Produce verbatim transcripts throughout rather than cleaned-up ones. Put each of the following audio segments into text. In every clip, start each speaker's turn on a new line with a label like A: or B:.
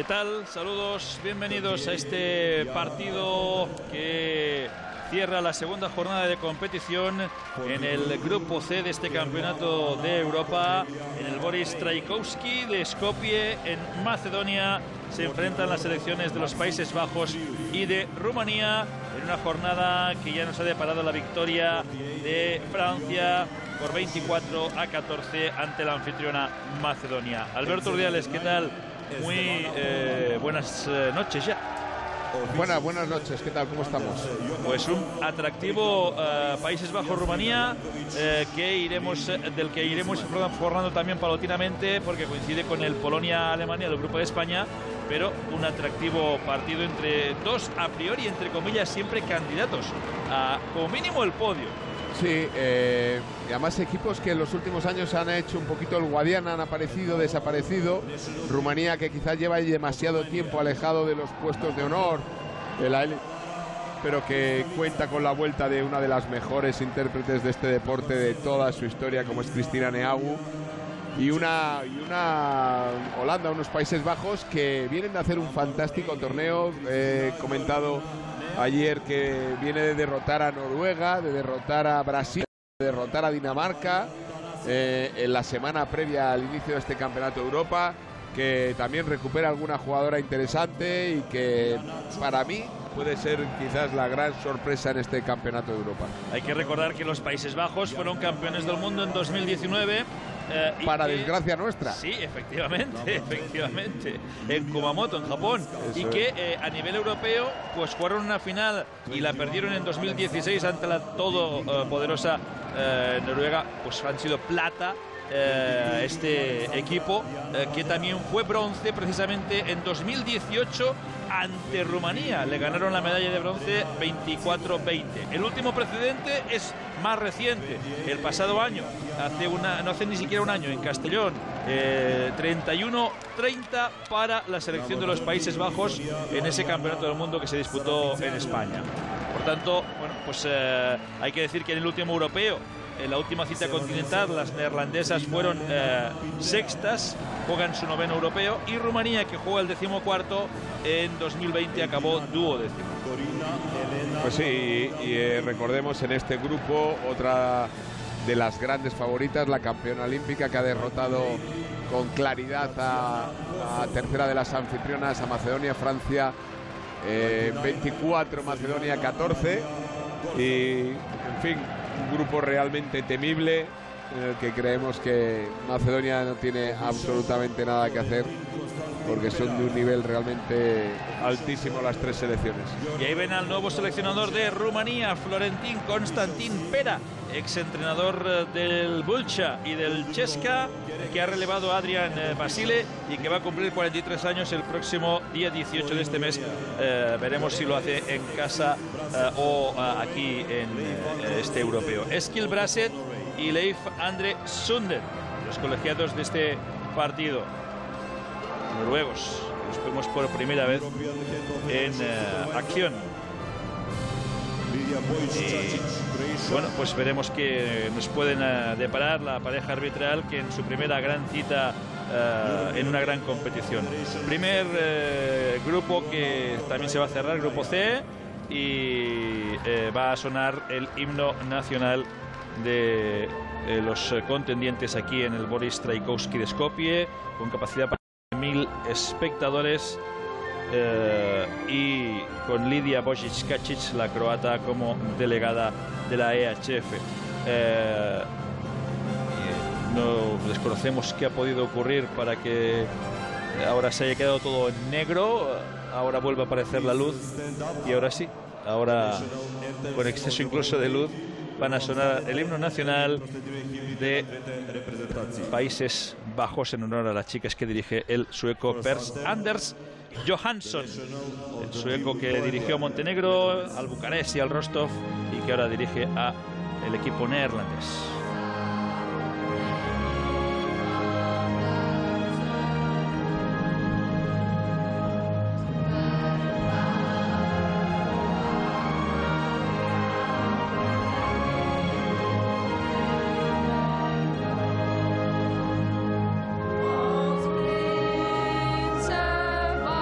A: ¿Qué tal? Saludos, bienvenidos a este partido que cierra la segunda jornada de competición en el grupo C de este campeonato de Europa. En el Boris Trajkovski de Skopje, en Macedonia, se enfrentan las selecciones de los Países Bajos y de Rumanía en una jornada que ya nos ha deparado la victoria de Francia por veinticuatro a catorce ante la anfitriona Macedonia. Alberto Urdiales, ¿qué tal? Muy eh, buenas eh, noches ya.
B: Buenas, buenas noches, ¿qué tal? ¿Cómo estamos?
A: Pues un atractivo uh, Países Bajos-Rumanía eh, que iremos, del que iremos informando también paulatinamente, porque coincide con el Polonia-Alemania del grupo de España, pero un atractivo partido entre dos, a priori, entre comillas, siempre candidatos a, como mínimo, el podio.
B: Sí, eh, y además equipos que en los últimos años han hecho un poquito el Guadiana, han aparecido, desaparecido. Rumanía, que quizás lleva demasiado tiempo alejado de los puestos de honor de la élite, pero que cuenta con la vuelta de una de las mejores intérpretes de este deporte de toda su historia, como es Cristina Neagu, y una, y una Holanda, unos Países Bajos que vienen de hacer un fantástico torneo. He comentado ayer que viene de derrotar a Noruega, de derrotar a Brasil, de derrotar a Dinamarca eh, en la semana previa al inicio de este Campeonato de Europa, que también recupera alguna jugadora interesante y que para mí puede ser quizás la gran sorpresa en este Campeonato de Europa.
A: Hay que recordar que los Países Bajos fueron campeones del mundo en dos mil diecinueve. Eh,
B: Para
A: que,
B: desgracia nuestra.
A: Sí, efectivamente, efectivamente, en Kumamoto, en Japón. Eso y que eh, a nivel europeo, pues jugaron una final y la perdieron en dos mil dieciséis ante la todopoderosa eh, Noruega. Pues han sido plata eh, este equipo, eh, que también fue bronce precisamente en dos mil dieciocho ante Rumanía. Le ganaron la medalla de bronce veinticuatro veinte. El último precedente es más reciente, el pasado año, hace una, no hace ni siquiera un año, en Castellón, eh, treinta y uno treinta para la selección de los Países Bajos en ese campeonato del mundo que se disputó en España. Por tanto, bueno, pues eh, hay que decir que en el último europeo, en la última cita continental, las neerlandesas fueron eh, sextas, juegan su noveno europeo, y Rumanía, que juega el decimocuarto, en dos mil veinte acabó duodécimo.
B: Pues sí, y, y eh, recordemos en este grupo otra de las grandes favoritas, la campeona olímpica, que ha derrotado con claridad a, a tercera de las anfitrionas, a Macedonia. Francia eh, veinticuatro, Macedonia catorce, y en fin, un grupo realmente temible en el que creemos que Macedonia no tiene absolutamente nada que hacer, porque son de un nivel realmente altísimo las tres selecciones.
A: Y ahí ven al nuevo seleccionador de Rumanía, Florentin Constantin Pera, exentrenador del Bulcha y del Chesca, que ha relevado a Adrian Basile y que va a cumplir cuarenta y tres años el próximo día dieciocho de este mes. Eh, veremos si lo hace en casa eh, o eh, aquí en eh, este europeo. Eskil Brasset y Leif Andre Sunden, los colegiados de este partido. Noruegos, los vemos por primera vez en uh, acción. Y bueno, pues veremos que nos pueden uh, deparar la pareja arbitral, que en su primera gran cita uh, en una gran competición. Primer uh, grupo que también se va a cerrar, grupo C, y uh, va a sonar el himno nacional de uh, los uh, contendientes aquí en el Boris Trajkovski de Skopje, con capacidad para mil espectadores, eh, y con Lidia Božić-Kačić, la croata, como delegada de la E H F. Eh, no desconocemos qué ha podido ocurrir para que ahora se haya quedado todo en negro. Ahora vuelve a aparecer la luz y ahora sí, ahora con exceso incluso de luz, van a sonar el himno nacional de Países Bajos en honor a las chicas que dirige el sueco Pers Anders Johansson, el sueco que dirigió a Montenegro, al Bucarest y al Rostov, y que ahora dirige a el equipo neerlandés.
C: Survive.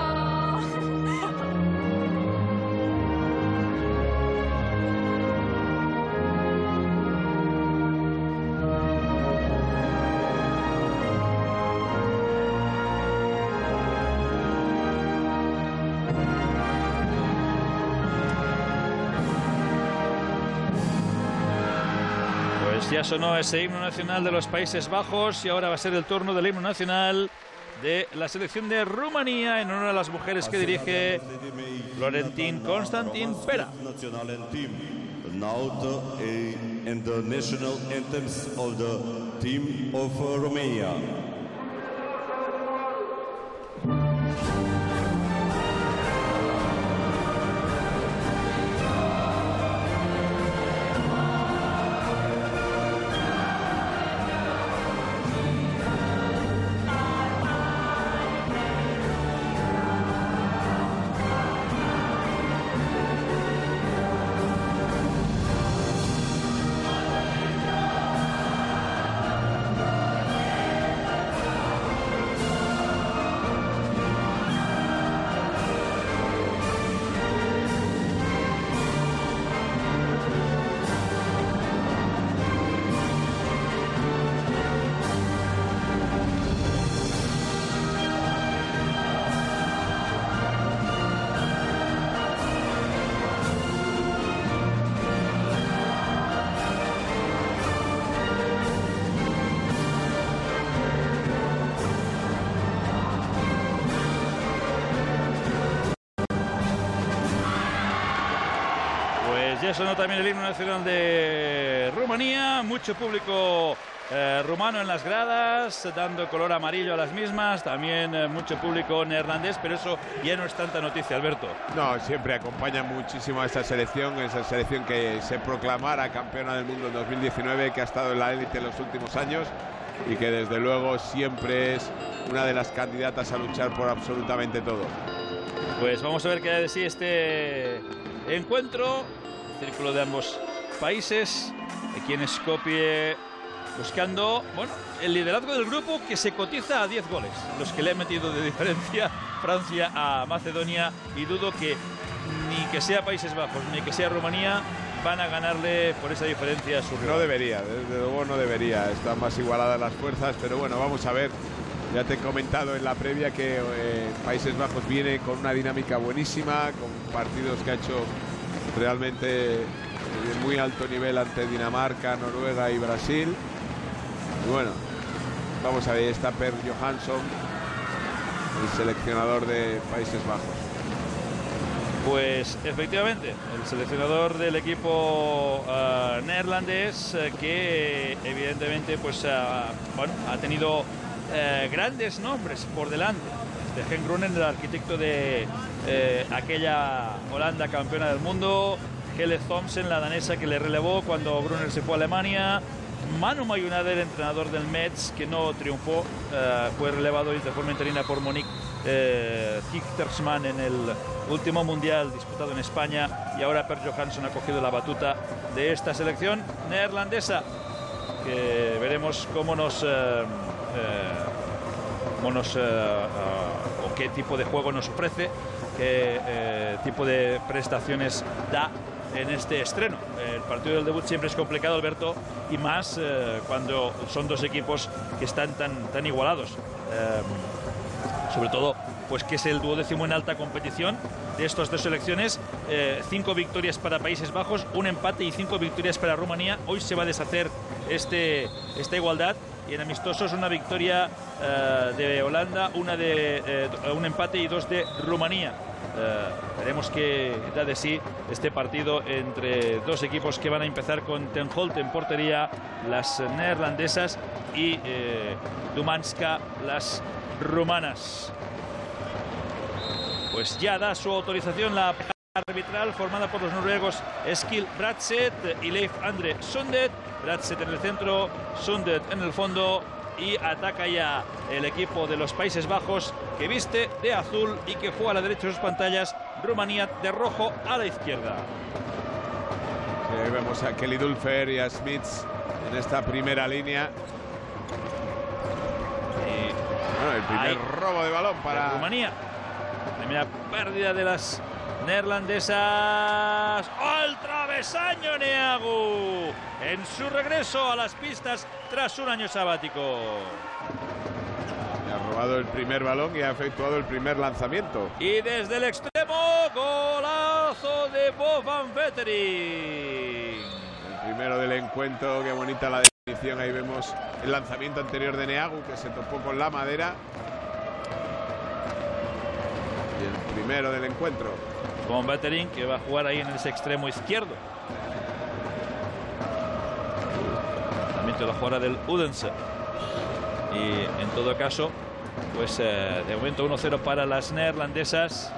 A: Pues ya sonó ese himno nacional de los Países Bajos y ahora va a ser el turno del himno nacional de la selección de Rumanía en honor a las mujeres que dirige Florentin Constantin Pera.
C: Now the, uh, and the national anthems of the team of uh, Romania.
A: Ya sonó también el himno nacional de Rumanía, mucho público eh, rumano en las gradas, dando color amarillo a las mismas, también eh, mucho público neerlandés, pero eso ya no es tanta noticia, Alberto.
B: No, siempre acompaña muchísimo a esta selección, esa selección que se proclamara campeona del mundo en dos mil diecinueve, que ha estado en la élite en los últimos años y que desde luego siempre es una de las candidatas a luchar por absolutamente todo.
A: Pues vamos a ver qué hay de sí este encuentro. Círculo de ambos países, aquí en Skopje buscando, bueno, el liderazgo del grupo que se cotiza a diez goles, los que le han metido de diferencia Francia a Macedonia, y dudo que ni que sea Países Bajos ni que sea Rumanía van a ganarle por esa diferencia a su rival.
B: No debería, desde luego no debería, están más igualadas las fuerzas, pero bueno, vamos a ver. Ya te he comentado en la previa que eh, Países Bajos viene con una dinámica buenísima, con partidos que ha hecho realmente de muy alto nivel ante Dinamarca, Noruega y Brasil. Y bueno, vamos a ver, está Per Johansson, el seleccionador de Países Bajos.
A: Pues efectivamente, el seleccionador del equipo uh, neerlandés, uh, que evidentemente pues, uh, bueno, ha tenido uh, grandes nombres por delante. De Henk Grunen, el arquitecto de eh, aquella Holanda campeona del mundo, Helle Thomsen, la danesa que le relevó cuando Gruner se fue a Alemania, Manu Mayunader, el entrenador del Metz, que no triunfó, eh, fue relevado de forma interina por Monique eh, Gichtersman en el último mundial disputado en España, y ahora Per Johansson ha cogido la batuta de esta selección neerlandesa, que veremos cómo nos... Eh, eh, cómo nos, uh, uh, o qué tipo de juego nos ofrece, qué eh, tipo de prestaciones da en este estreno. El partido del debut siempre es complicado, Alberto, y más eh, cuando son dos equipos que están tan, tan igualados. Eh, sobre todo, pues que es el duodécimo en alta competición de estas dos selecciones. Eh, cinco victorias para Países Bajos, un empate y cinco victorias para Rumanía. Hoy se va a deshacer este, esta igualdad. Y en amistosos una victoria uh, de Holanda, una de uh, un empate y dos de Rumanía. Uh, veremos qué da de sí este partido entre dos equipos que van a empezar con Ten Holt en portería, las neerlandesas, y uh, Dumanska, las rumanas. Pues ya da su autorización la arbitral formada por los noruegos Eskil Bratset y Leif Andre Sundet. Bratset en el centro, Sundet en el fondo, y ataca ya el equipo de los Países Bajos, que viste de azul y que juega a la derecha de sus pantallas. Rumanía de rojo a la izquierda.
B: Sí, vemos a Kelly Dulfer y a Smits en esta primera línea. Y bueno, el primer
A: ahí,
B: robo de balón para
A: Rumanía. Primera pérdida de las neerlandesas. ¡Oh, el travesaño Neagu! En su regreso a las pistas tras un año sabático.
B: Ha robado el primer balón y ha efectuado el primer lanzamiento.
A: Y desde el extremo, golazo de Bo van Vettering.
B: El primero del encuentro, qué bonita la definición. Ahí vemos el lanzamiento anterior de Neagu, que se topó con la madera. Y el primero del encuentro.
A: Con Bettering, que va a jugar ahí en ese extremo izquierdo. También la jugada del Odense. Y en todo caso, pues eh, de momento uno cero para las neerlandesas.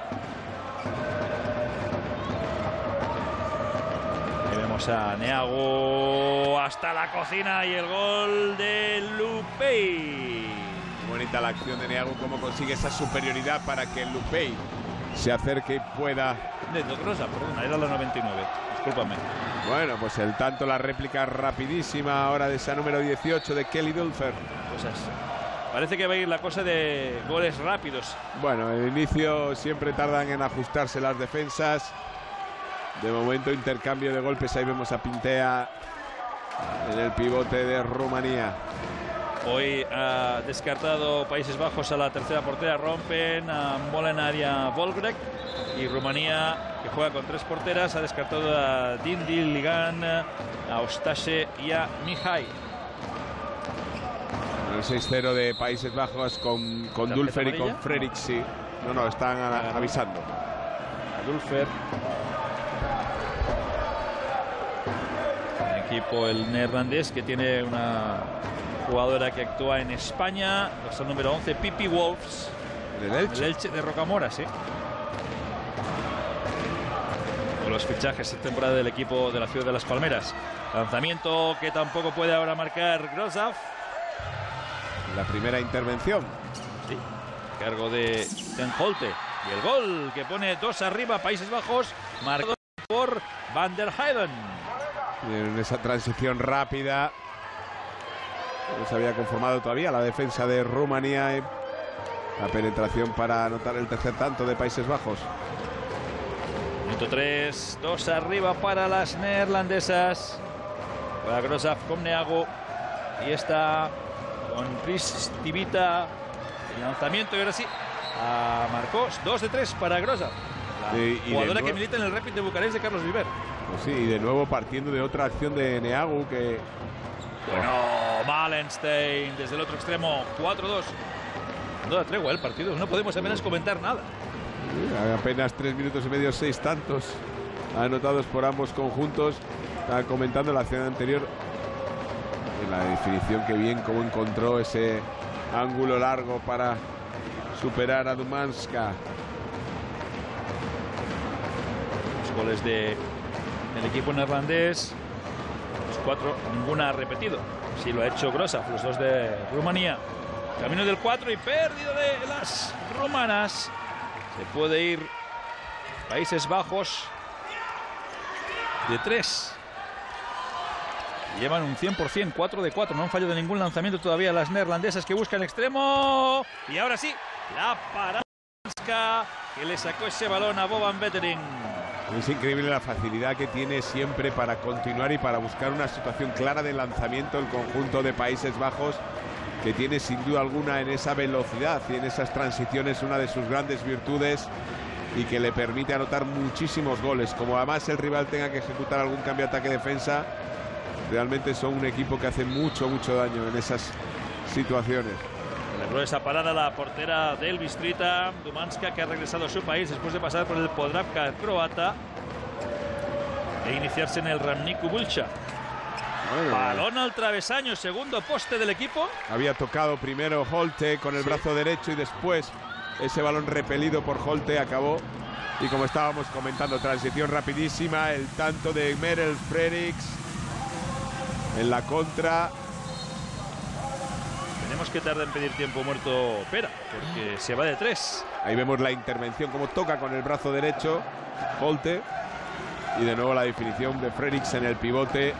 A: Y vemos a Neagu hasta la cocina y el gol de Lupei.
B: Bonita la acción de Neagu, cómo consigue esa superioridad para que Lupei se acerque y pueda...
A: De Groza, perdona, era la noventa y nueve. Discúlpame.
B: Bueno, pues el tanto, la réplica rapidísima ahora de esa número dieciocho de Kelly Dulfer.
A: Cosas. Parece que va a ir la cosa de goles rápidos.
B: Bueno, el inicio siempre tardan en ajustarse las defensas. De momento intercambio de golpes. Ahí vemos a Pintea en el pivote de Rumanía.
A: Hoy ha descartado Países Bajos a la tercera portera. Rompen a Molenaar y a Volgrek. Y Rumanía, que juega con tres porteras, ha descartado a Dindi, Ligan, a Ostase y a Mihai.
B: El seis cero de Países Bajos con, con Dulfer y con Frerichs, sí. No, no, están a, avisando.
A: A Dulfer. El equipo, el neerlandés, que tiene una jugadora que actúa en España. El número once, Pipi Wolfs.
B: ¿Del Elche?
A: El Elche de Rocamora, sí. Con los fichajes esta temporada del equipo de la ciudad de Las Palmeras. Lanzamiento que tampoco puede ahora marcar Grozaf.
B: La primera intervención.
A: Sí, cargo de Ten Holte. Y el gol que pone dos arriba Países Bajos, marcado por Van der Heyden.
B: En esa transición rápida. No se había conformado todavía la defensa de Rumanía. La penetración para anotar el tercer tanto de Países Bajos.
A: Minuto tres, dos arriba para las neerlandesas. Para Grozaf con Neagu. Y está con Chris Tivita. El lanzamiento y ahora sí. A Marcos, dos de tres para Grozaf. La
B: y, y
A: jugadora que milita en el Rapid de Bucarest de Carlos Viver.
B: Pues sí, y de nuevo partiendo de otra acción de Neagu que...
A: Bueno, Malenstein desde el otro extremo, cuatro dos. No da tregua el partido, no podemos apenas comentar nada.
B: Apenas tres minutos y medio, seis tantos anotados por ambos conjuntos. Estaba comentando la acción anterior, en la definición, que bien cómo encontró ese ángulo largo para superar a Dumanska.
A: Los goles de el equipo neerlandés, los cuatro, ninguna ha repetido. Sí lo ha hecho Grozaf, los dos de Rumanía. Camino del cuatro y pérdida de las rumanas. Se puede ir Países Bajos de tres. Llevan un cien por cien, cuatro de cuatro. No han fallado ningún lanzamiento todavía las neerlandesas, que buscan extremo. Y ahora sí, la parada que le sacó ese balón a Boban Bettering.
B: Es increíble la facilidad que tiene siempre para continuar y para buscar una situación clara de lanzamiento el conjunto de Países Bajos, que tiene sin duda alguna en esa velocidad y en esas transiciones una de sus grandes virtudes, y que le permite anotar muchísimos goles. Como además el rival tenga que ejecutar algún cambio de ataque-defensa, realmente son un equipo que hace mucho, mucho daño en esas situaciones.
A: Logró esa parada la portera del Bistrita, Dumanska, que ha regresado a su país después de pasar por el Podravka croata e iniciarse en el Ramniku Bulcha. Bueno, balón al travesaño, segundo poste del equipo.
B: Había tocado primero Holte con el sí. brazo derecho, y después ese balón repelido por Holte acabó. Y como estábamos comentando, transición rapidísima, el tanto de Merel Frerichs en la contra.
A: Tenemos que tardar en pedir tiempo muerto Pera, porque se va de tres.
B: Ahí vemos la intervención, como toca con el brazo derecho Holte, y de nuevo la definición de Frerichs en el pivote,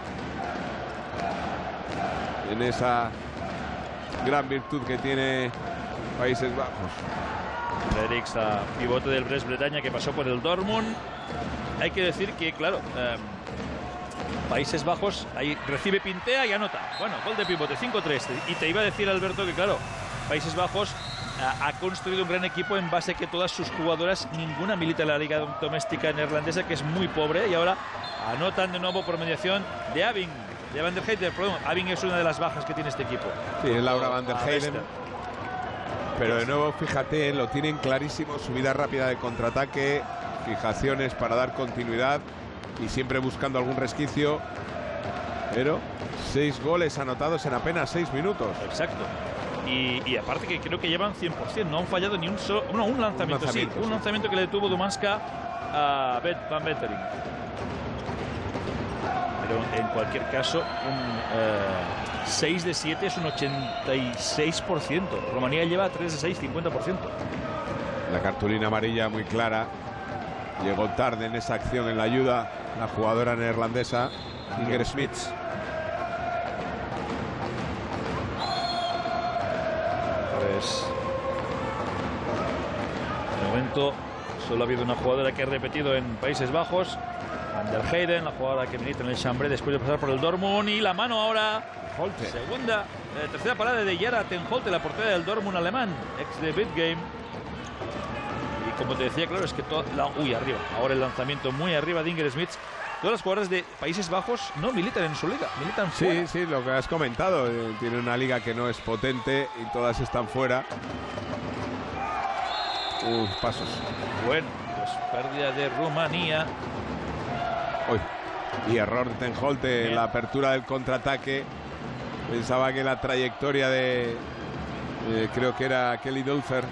B: en esa gran virtud que tiene Países Bajos.
A: Frerichs, a pivote del Brest Bretaña, que pasó por el Dortmund. Hay que decir que, claro, eh, Países Bajos ahí recibe Pintea y anota. Bueno, gol de pivote, cinco tres. Y te iba a decir, Alberto, que claro, Países Bajos ha, ha construido un gran equipo en base a que todas sus jugadoras, ninguna milita en la liga doméstica neerlandesa, que es muy pobre, y ahora anotan de nuevo por mediación de Abing, de Van der Heyden. Perdón, Abing es una de las bajas que tiene este equipo.
B: Sí, es Laura Van der Heyden. Pero de nuevo, fíjate, lo tienen clarísimo, subida rápida de contraataque, fijaciones para dar continuidad y siempre buscando algún resquicio. Pero seis goles anotados en apenas seis minutos.
A: Exacto. Y, y aparte que creo que llevan cien por cien, no han fallado ni un solo, no, un lanzamiento, un lanzamiento, sí, sí. Un lanzamiento que le detuvo Dumanska a Bet Van Bettering. Pero en cualquier caso, un eh, seis de siete es un ochenta y seis por ciento. Rumanía lleva tres de seis, cincuenta por ciento.
B: La cartulina amarilla muy clara. Llegó tarde en esa acción en la ayuda la jugadora neerlandesa Inger Smits.
A: Pues de momento solo ha habido una jugadora que ha repetido en Países Bajos, Van der Heyden, la jugadora que milita en el Chambre después de pasar por el Dortmund, y la mano ahora. Holte. Segunda, eh, tercera parada de Yara ten Holte, la portera del Dortmund alemán, ex de Bitgame. Y como te decía, claro, es que toda la, uy, arriba, ahora el lanzamiento muy arriba de Inger Smits. Todas las jugadoras de Países Bajos no militan en su liga, militan fuera.
B: Sí, sí, lo que has comentado. Eh, tiene una liga que no es potente y todas están fuera. Uf, pasos.
A: Bueno, pues pérdida de Rumanía.
B: Uy, y error de ten Holte en la apertura del contraataque. Pensaba que la trayectoria de, eh, creo que era Kelly Dulfer,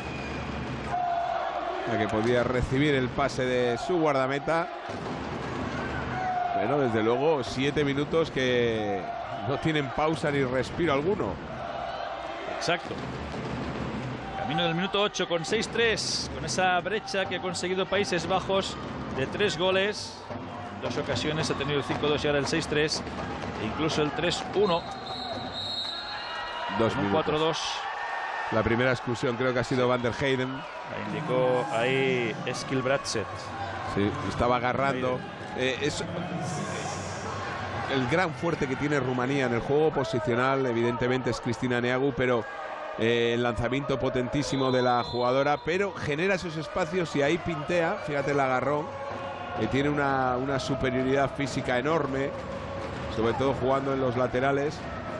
B: la que podía recibir el pase de su guardameta. Bueno, desde luego, siete minutos que no tienen pausa ni respiro alguno.
A: Exacto. Camino del minuto ocho con seis tres, con esa brecha que ha conseguido Países Bajos de tres goles. En dos ocasiones ha tenido el cinco dos y ahora el seis tres, e incluso el tres uno.
B: Dos minutos.
A: cuatro dos.
B: La primera exclusión creo que ha sido Van der Heyden.
A: La indicó ahí Eskil Bratset.
B: Sí, estaba agarrando. Eh, es el gran fuerte que tiene Rumanía en el juego posicional, evidentemente, es Cristina Neagu, pero eh, el lanzamiento potentísimo de la jugadora, pero genera esos espacios y ahí pintea, fíjate el agarrón, que tiene una, una superioridad física enorme, sobre todo jugando en los laterales.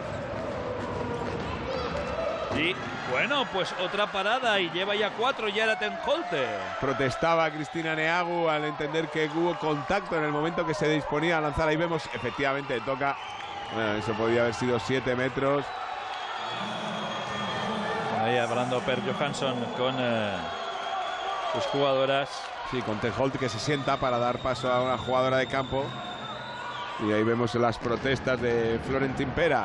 A: Y bueno, pues otra parada y lleva ya cuatro Yara ten Holte.
B: Protestaba Cristina Neagu al entender que hubo contacto en el momento que se disponía a lanzar. Ahí vemos, efectivamente, toca. Bueno, eso podía haber sido siete metros.
A: Ahí hablando Per Johansson con eh, sus jugadoras.
B: Sí, con ten Holte que se sienta para dar paso a una jugadora de campo. Y ahí vemos las protestas de Florentin Pera.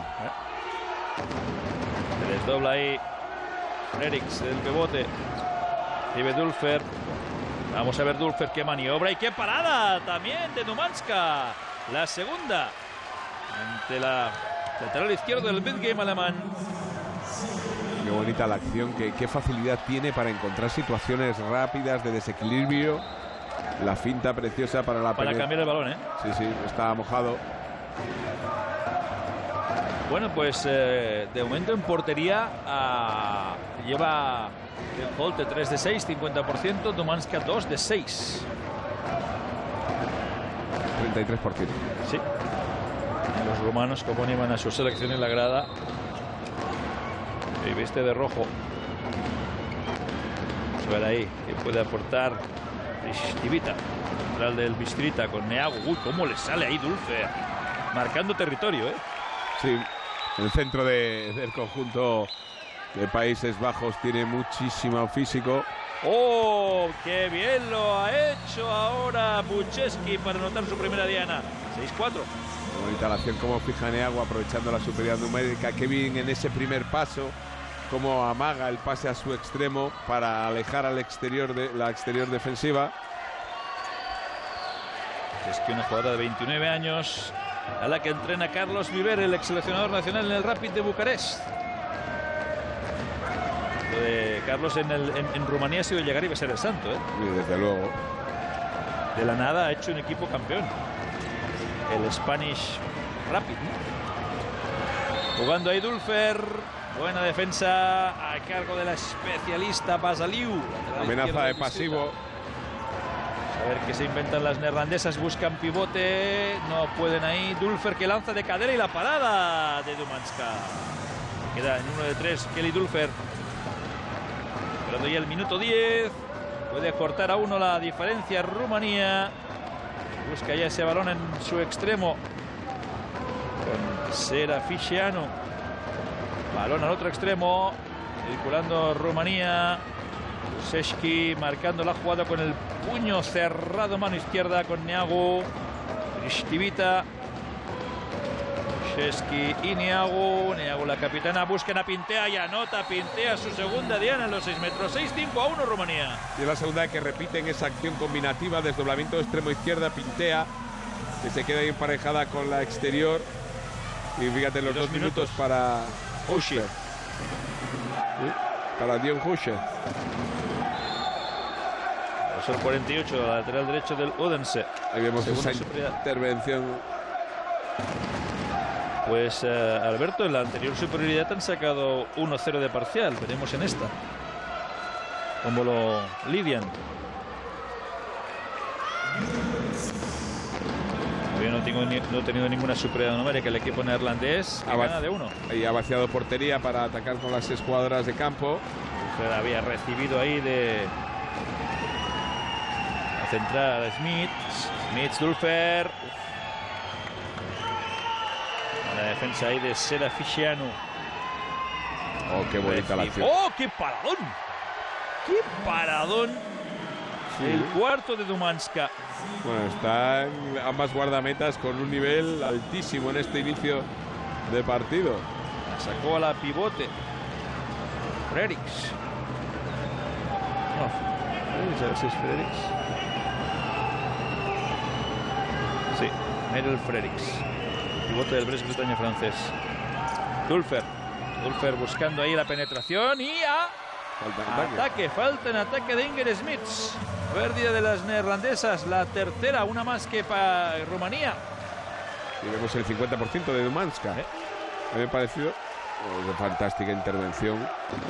A: Se desdobla ahí Frerichs, el pivote. Vive Dulfer. Vamos a ver Dulfer qué maniobra y qué parada también de Dumanska. La segunda ante la lateral izquierdo del Bitgame alemán.
B: Qué bonita la acción, qué, qué facilidad tiene para encontrar situaciones rápidas de desequilibrio. La finta preciosa para la
A: Para cambiar el balón, ¿eh?
B: Sí, sí, está mojado.
A: Bueno, pues eh, de momento en portería uh, lleva ten Holte tres de seis, cincuenta por ciento, Dumanska dos de seis.
B: treinta y tres por ciento.
A: Sí. Los rumanos como animan a su selección en la grada. Y viste de rojo. Vamos a ver ahí que puede aportar Tivita, central del Bistrita con Neagu. Uy, cómo le sale ahí Dulfer. Marcando territorio, ¿eh?
B: Sí, el centro de, del conjunto de Países Bajos tiene muchísimo físico.
A: ¡Oh! ¡Qué bien lo ha hecho ahora Bucheski para anotar su primera diana! seis cuatro.
B: Bonita la acción, como fija Neagu aprovechando la superioridad numérica. Qué bien en ese primer paso, cómo amaga el pase a su extremo para alejar al exterior de la exterior defensiva.
A: Es que una jugadora de veintinueve años, a la que entrena Carlos Viver, el ex seleccionador nacional en el Rapid de Bucarest. Lo de Carlos en, el, en, en Rumanía ha sido llegar y besar el santo, ¿eh?
B: Sí, desde luego.
A: De la nada ha hecho un equipo campeón. El Spanish Rapid, ¿no? Jugando ahí Dulfer. Buena defensa a cargo de la especialista Basaliu.
B: Amenaza de pasivo.
A: A ver qué se inventan las neerlandesas. Buscan pivote. No pueden ahí. Dulfer que lanza de cadera y la parada de Dumanska. Queda en uno de tres Kelly Dulfer. Pero ya el minuto diez. Puede acortar a uno la diferencia Rumanía. Busca ya ese balón en su extremo. Con Seraficeanu. Balón al otro extremo, circulando Rumanía. Šeški marcando la jugada con el puño cerrado, mano izquierda con Neagu. Kristivita. Šeški y Neagu. Neagu, la capitana, buscan a Pintea y anota Pintea su segunda diana en los seis metros. seis cinco a uno Rumanía.
B: Y es la segunda que repiten esa acción combinativa, desdoblamiento de extremo izquierda, Pintea, que se queda ahí emparejada con la exterior. Y fíjate, los dos, dos minutos, minutos para Huscher. ¿Sí? Para Dion Huscher.
A: Son cuarenta y ocho, lateral derecho del Odense.
B: Ahí vemos segunda esa superioridad. Intervención.
A: Pues uh, Alberto, en la anterior superioridad han sacado uno cero de parcial. Veremos en esta cómo lo lidian. Yo no, tengo ni, no he tenido ninguna superioridad numérica el equipo neerlandés. Ha gana de uno.
B: Y ha vaciado portería para atacar con las escuadras de campo.
A: Usted había recibido ahí de a centrar a Smith. Smith, Dulfer. La defensa ahí de Seraficeanu.
B: Oh, qué bonita la acción.
A: ¡Oh, qué paradón! ¡Qué paradón! Sí. El cuarto de Dumanska.
B: Bueno, están ambas guardametas con un nivel altísimo en este inicio de partido.
A: La sacó a la pivote. Frerichs. No, a ver si es Frerichs. Sí, Merel Frerichs. Pivote del Brest Bretaña francés. Dulfer. Dulfer buscando ahí la penetración y a...
B: Falta en ataque.
A: ataque. Falta en ataque de Inger Smits. Pérdida de las neerlandesas. La tercera, una más que para Rumanía.
B: Y vemos el cincuenta por ciento de Dumanska. ¿Eh? Me ha parecido oh, fantástica intervención.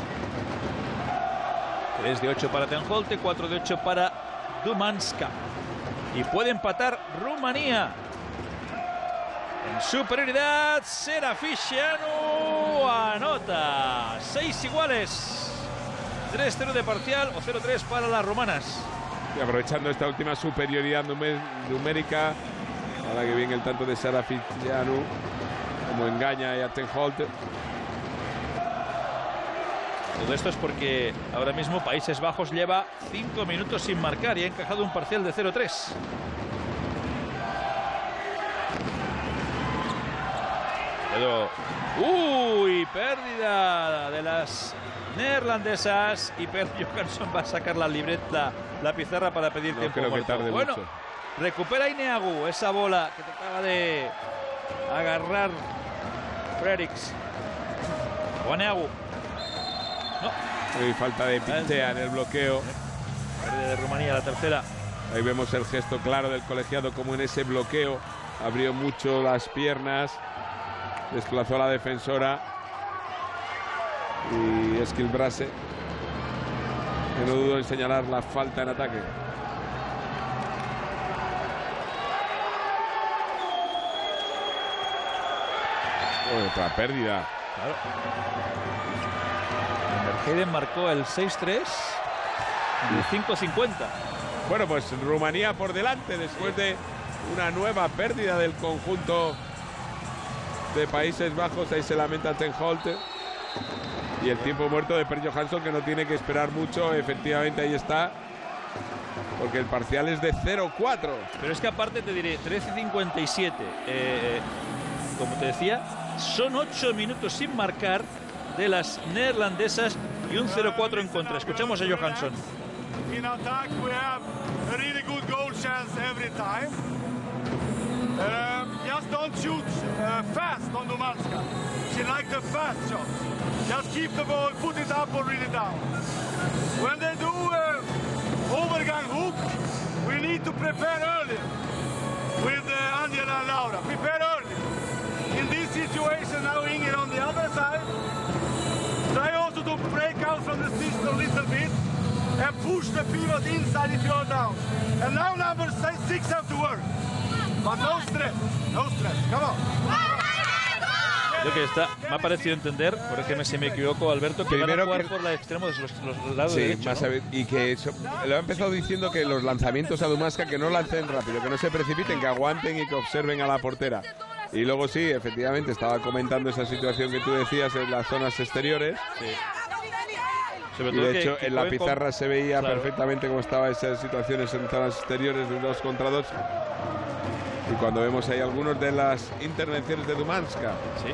A: tres de ocho para Ten Holte, cuatro de ocho para Dumanska. Y puede empatar Rumanía. En superioridad, Seraficeanu anota. Seis iguales. tres cero de parcial o cero tres para las rumanas.
B: Y aprovechando esta última superioridad numérica, ahora que viene el tanto de Seraficeanu, como engaña a Ten Holte.
A: Todo esto es porque ahora mismo Países Bajos lleva cinco minutos sin marcar y ha encajado un parcial de cero tres. Pero, uy, pérdida de las neerlandesas y Per Johansson va a sacar la libreta, la pizarra para pedir
B: no
A: tiempo
B: creo
A: muerto.
B: Que tarde
A: bueno,
B: mucho.
A: Recupera Ineagu esa bola que trataba de agarrar Frerichs. Ineagu. No.
B: Y falta de Pintea en el bloqueo.
A: Pérdida de Rumanía, la tercera.
B: Ahí vemos el gesto claro del colegiado, como en ese bloqueo abrió mucho las piernas, desplazó a la defensora. Y Skilbrase, que no dudo en señalar la falta en ataque. Oh, otra pérdida.
A: Claro. Hayden marcó el seis tres y el cinco cincuenta.
B: Bueno, pues Rumanía por delante después sí. de una nueva pérdida del conjunto de Países Bajos. Ahí se lamenta Ten Holte. Y el tiempo muerto de Per Johansson, que no tiene que esperar mucho. Efectivamente, ahí está. Porque el parcial es de cero cuatro.
A: Pero es que aparte te diré, trece cincuenta y siete. Eh, como te decía, son ocho minutos sin marcar de las neerlandesas y un cero cuatro en contra. Escuchamos a Johansson.
D: In attack we have a really good goal chance every time. Uh, just don't shoot uh, fast on Dumanska. She likes the fast shot. Just keep the ball, put it up or really down. When they do uh, overgang hook, we need to prepare early with uh, Angela and Laura. Prepare early. In this situation now, Inger on the other side. to break out from the system a little bit and push the pivot inside if you're down. And now number six have to work. But no stress, no stress. Come on.
A: Creo que está, me ha parecido entender, corrígeme si me equivoco, Alberto, que
B: Primero
A: van a jugar
B: que-
A: por la extremo de los, los lados
B: Sí,
A: derecho,
B: más
A: ¿no?
B: a ver, y que eso, lo ha empezado diciendo que los lanzamientos a Dumaska que no lancen rápido, que no se precipiten, que aguanten y que observen a la portera. Y luego sí, efectivamente, estaba comentando esa situación que tú decías en las zonas exteriores.
A: Sí. Sobre
B: Y
A: todo
B: de
A: que-
B: hecho
A: que
B: en la
A: jueguen con-
B: pizarra se veía
A: Claro.
B: perfectamente cómo estaban esas situaciones en zonas exteriores de dos contra dos. Y cuando vemos ahí algunas de las intervenciones de Dumanska.
A: Sí.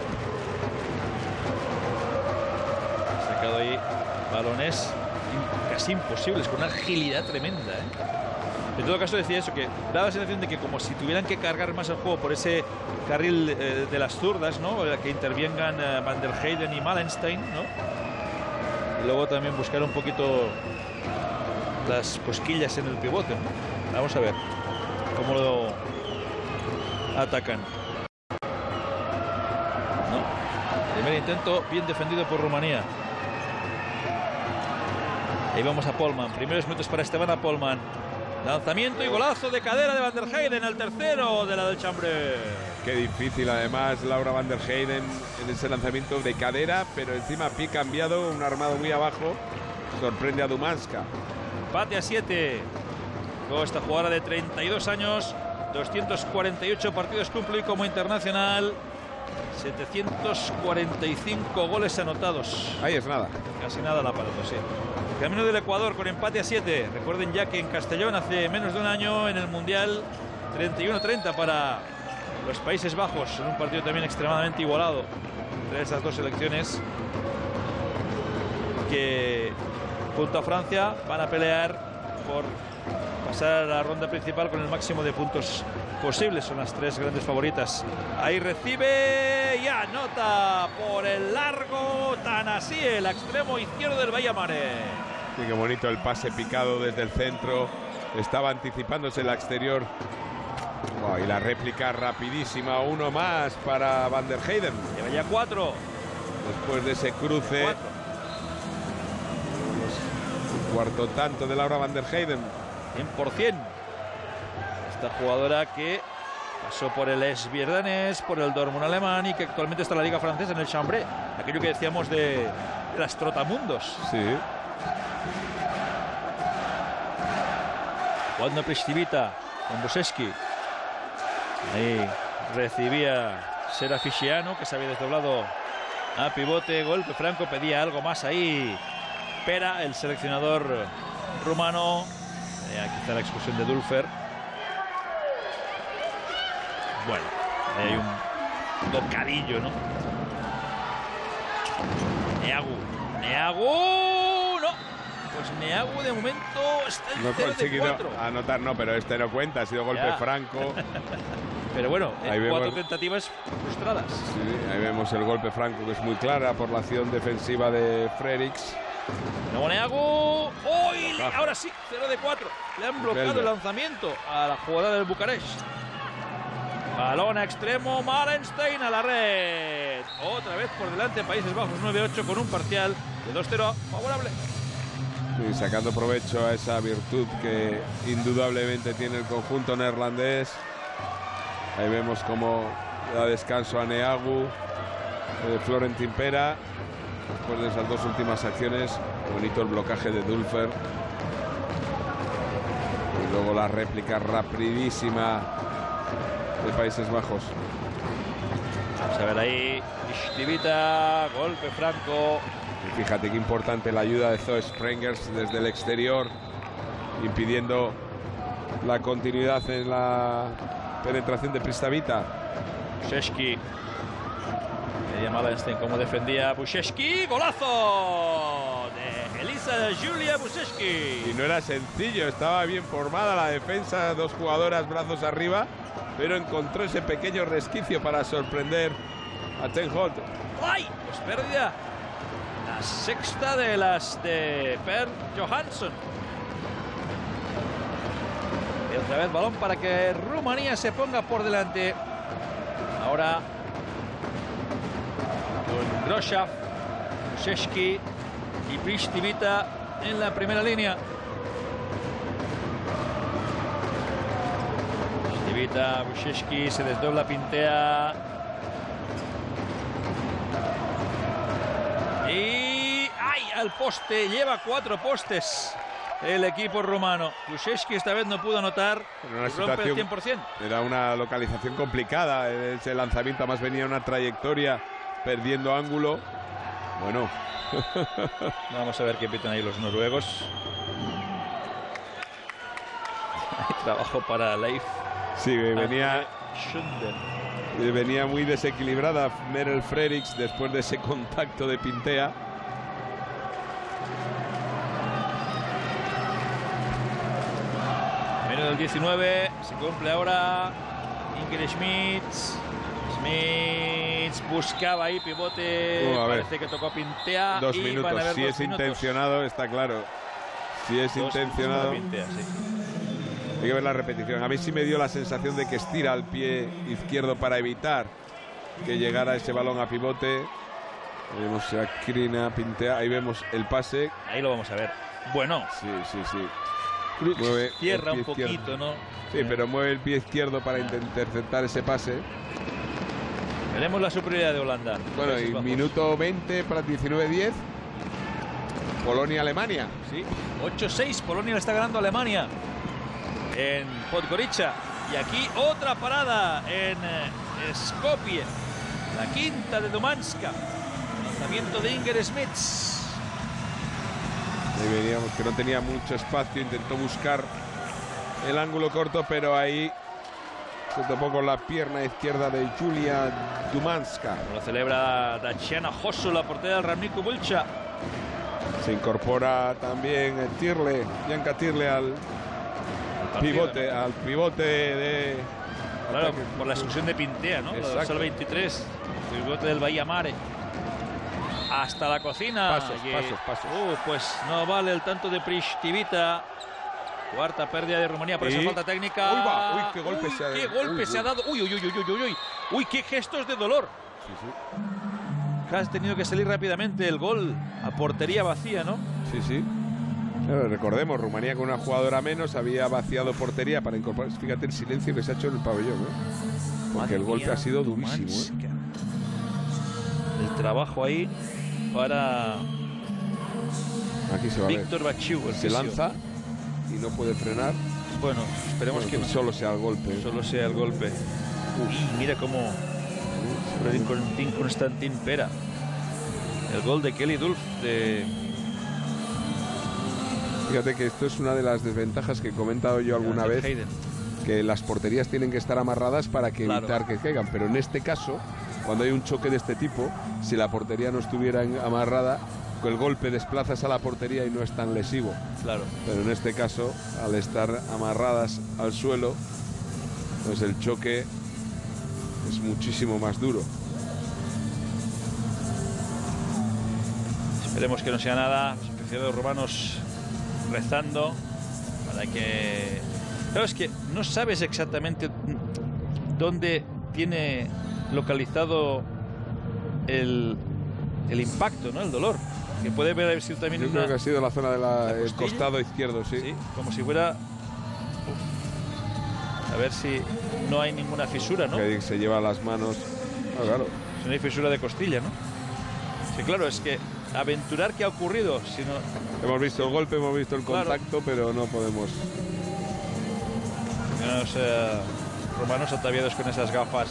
A: Ha sacado ahí balones in- casi imposibles, con una agilidad tremenda, ¿eh? En todo caso decía eso, que daba la sensación de que como si tuvieran que cargar más el juego por ese carril eh, de las zurdas, ¿no? Que intervengan eh, Van der Heyden y Malenstein, ¿no? Y luego también buscar un poquito las cosquillas en el pivote, ¿no? Vamos a ver cómo lo atacan. No. Primer intento bien defendido por Rumanía. Ahí vamos a Polman. Primeros minutos para Esteban Polman. Lanzamiento y golazo de cadera de Van der Heyden, el tercero de la del Chambre.
B: Qué difícil además Laura Van der Heyden en ese lanzamiento de cadera, pero encima pie cambiado, un armado muy abajo, sorprende a Dumanska.
A: Empate a siete. Con esta jugadora de treinta y dos años, doscientos cuarenta y ocho partidos cumplidos como internacional, setecientos cuarenta y cinco goles anotados.
B: Ahí es nada.
A: Casi nada la pelota, sí. Camino del Ecuador con empate a siete. Recuerden ya que en Castellón hace menos de un año en el Mundial treinta y uno treinta para los Países Bajos, en un partido también extremadamente igualado entre estas dos selecciones que junto a Francia van a pelear por pasar a la ronda principal con el máximo de puntos posibles. Son las tres grandes favoritas. Ahí recibe y anota por el largo Tanasi, el extremo izquierdo del Bahía Mare.
B: Sí, qué bonito el pase picado desde el centro. Estaba anticipándose el exterior. Oh, y la réplica rapidísima, uno más para Van der Heyden.
A: Lleva ya cuatro.
B: Después de ese cruce.
A: Cuatro.
B: Cuarto tanto de Laura Van der Heyden.
A: cien por cien. Esta jugadora que pasó por el Esbjerdanés, por el Dortmund alemán y que actualmente está en la Liga Francesa, en el Chambre. Aquello que decíamos de, de las trotamundos.
B: Sí.
A: Jugando Pristivita con Buseski. Ahí recibía Seraficiano, que se había desdoblado a pivote. Golpe franco, pedía algo más ahí. Pera, el seleccionador rumano. Eh, aquí está la expulsión de Dulfer. Bueno, ahí hay un bocadillo, ¿no? Neagu. Neagu, no. Pues Neagu de momento está en
B: No ha
A: cero de
B: conseguido
A: cuatro.
B: anotar, no, pero este no cuenta, ha sido golpe
A: Ya.
B: franco.
A: Pero bueno,
B: Ahí
A: eh,
B: vemos-
A: cuatro tentativas frustradas.
B: Sí, ahí vemos el golpe franco que es muy clara por la acción defensiva de Frerichs.
A: Nuevo Neagu. ¡Uy!
B: Ah.
A: Ahora sí, cero de cuatro. Le han bloqueado
B: Belda.
A: el lanzamiento a la jugadora del Bucarest. Balón a extremo, Malenstein a la red. Otra vez por delante Países Bajos, nueve ocho con un parcial de dos cero favorable.
B: Y sacando provecho a esa virtud que indudablemente tiene el conjunto neerlandés. Ahí vemos cómo da descanso a Neagu, eh, Florentin Pera. Después de esas dos últimas acciones, bonito el blocaje de Dulfer. Y luego la réplica rapidísima de Países Bajos.
A: Vamos a ver ahí, Pristivita, golpe franco.
B: Y fíjate qué importante la ayuda de Zoe Sprengers desde el exterior, impidiendo la continuidad en la penetración de Pristavita.
A: Buseski. Veía Malenstein cómo defendía Buseski. ¡Golazo! De Elisa Julia Buseski.
B: Y no era sencillo, estaba bien formada la defensa, dos jugadoras brazos arriba, pero encontró ese pequeño resquicio para sorprender a Ten Holt.
A: ¡Ay! Pues pérdida. La sexta de las de Per Johansson. Y otra vez balón para que Rumanía se ponga por delante. Ahora con Groschav, Bušeski y Prishtivita en la primera línea. Prishtivita, Bušeski, se desdobla Pintea. Y ¡ay! Al poste, lleva cuatro postes el equipo rumano. Bušeski esta vez no pudo anotar, rompe el cien por ciento.
B: Era una localización complicada, ese lanzamiento además venía una trayectoria perdiendo ángulo. Bueno.
A: Vamos a ver qué pitan ahí los noruegos. Hay trabajo para Leif.
B: Sí, venía,
A: Schunder.
B: venía muy desequilibrada Merel Frerichs después de ese contacto de Pintea.
A: Menos del diecinueve, se cumple ahora Ingrid Schmitz. Schmitz buscaba ahí pivote,
B: uh,
A: parece que tocó Pintea.
B: Dos
A: y
B: minutos,
A: van a haber
B: si
A: dos
B: es
A: minutos.
B: intencionado, está claro. Si es
A: Dos
B: intencionado.
A: Pintea, sí.
B: Hay que ver la repetición. A mí sí me dio la sensación de que estira el pie izquierdo para evitar que llegara ese balón a pivote. Ahí vemos a Krina, Pintea, ahí vemos el pase.
A: Ahí lo vamos a ver. Bueno,
B: Sí, sí, sí. Mueve
A: cierra
B: el
A: un
B: pie
A: poquito,
B: izquierdo.
A: ¿no?
B: Sí, pero mueve el pie izquierdo para inter- interceptar ese pase.
A: Veremos la superioridad de Holanda.
B: Bueno,
A: Países
B: y
A: Bajos.
B: minuto veinte para diecinueve diez. Polonia-Alemania.
A: Sí, ocho seis, Polonia le está ganando a Alemania en Podgorica. Y aquí otra parada en eh, Skopje, la quinta de Dumanska. Lanzamiento de Inger Schmitz.
B: Ahí veníamos que no tenía mucho espacio, intentó buscar el ángulo corto, pero ahí se topó con la pierna izquierda de Julia Dumanska.
A: Lo celebra Daciana Hosso, la portera del Radničko Bulcha.
B: Se incorpora también Tirle, Bianca Tirle al pivote, al pivote de...
A: Claro, por la exclusión de Pintea, ¿no? La
B: Exacto.
A: dorsal veintitrés, el pivote del Bahía Mare. Hasta la cocina.
B: Pasos,
A: Y-
B: pasos, pasos.
A: Uh, pues no vale el tanto de Prishtivita. Cuarta pérdida de Rumanía por esa
B: Y-
A: falta técnica.
B: Uy, va, uy, qué golpe
A: Uy,
B: se ha-
A: qué golpe
B: uy,
A: se ha
B: uy.
A: dado. Uy, uy, uy, uy, uy, uy. Uy, qué gestos de dolor.
B: Sí, sí.
A: Has tenido que salir rápidamente el gol a portería vacía, ¿no?
B: Sí, sí. Claro, recordemos, Rumanía con una jugadora menos había vaciado portería para incorporar. Fíjate el silencio que se ha hecho en el pabellón, ¿eh? Porque
A: Madre
B: el golpe
A: mía,
B: ha sido durísimo, ¿eh?
A: Dumanska. El trabajo ahí para
B: Aquí se va a ver.
A: Víctor Bachiu, el
B: Se
A: fisio.
B: lanza y no puede frenar.
A: Bueno, esperemos
B: Bueno,
A: que
B: pues solo sea el golpe. ¿eh?
A: solo sea el golpe. Y mira cómo Tin Constantin Pera. El gol de Kelly Dulf de
B: Fíjate que esto es una de las desventajas que he comentado yo alguna
A: de
B: vez,
A: Hayden.
B: que las porterías tienen que estar amarradas para que
A: Claro.
B: evitar que caigan. Pero en este caso, cuando hay un choque de este tipo, si la portería no estuviera en- amarrada, el golpe desplazas a la portería y no es tan lesivo.
A: Claro.
B: Pero en este caso, al estar amarradas al suelo, pues el choque es muchísimo más duro.
A: Esperemos que no sea nada. Los aficionados romanos rezando para que... Claro, es que no sabes exactamente dónde tiene localizado el, el impacto, ¿no? El dolor. Que puede haber sido también
B: Yo
A: una...
B: creo que ha sido la zona del
A: ¿La
B: el
A: costilla?
B: costado izquierdo, sí.
A: Sí, como si fuera... Uf. A ver si no hay ninguna fisura, ¿no?
B: Que se lleva las manos. Ah, claro.
A: Si no hay fisura de costilla, ¿no? Sí, claro, es que aventurar qué ha ocurrido, si no...
B: Hemos visto el golpe, hemos visto el
A: Claro.
B: contacto, pero no podemos.
A: Los eh, romanos ataviados con esas gafas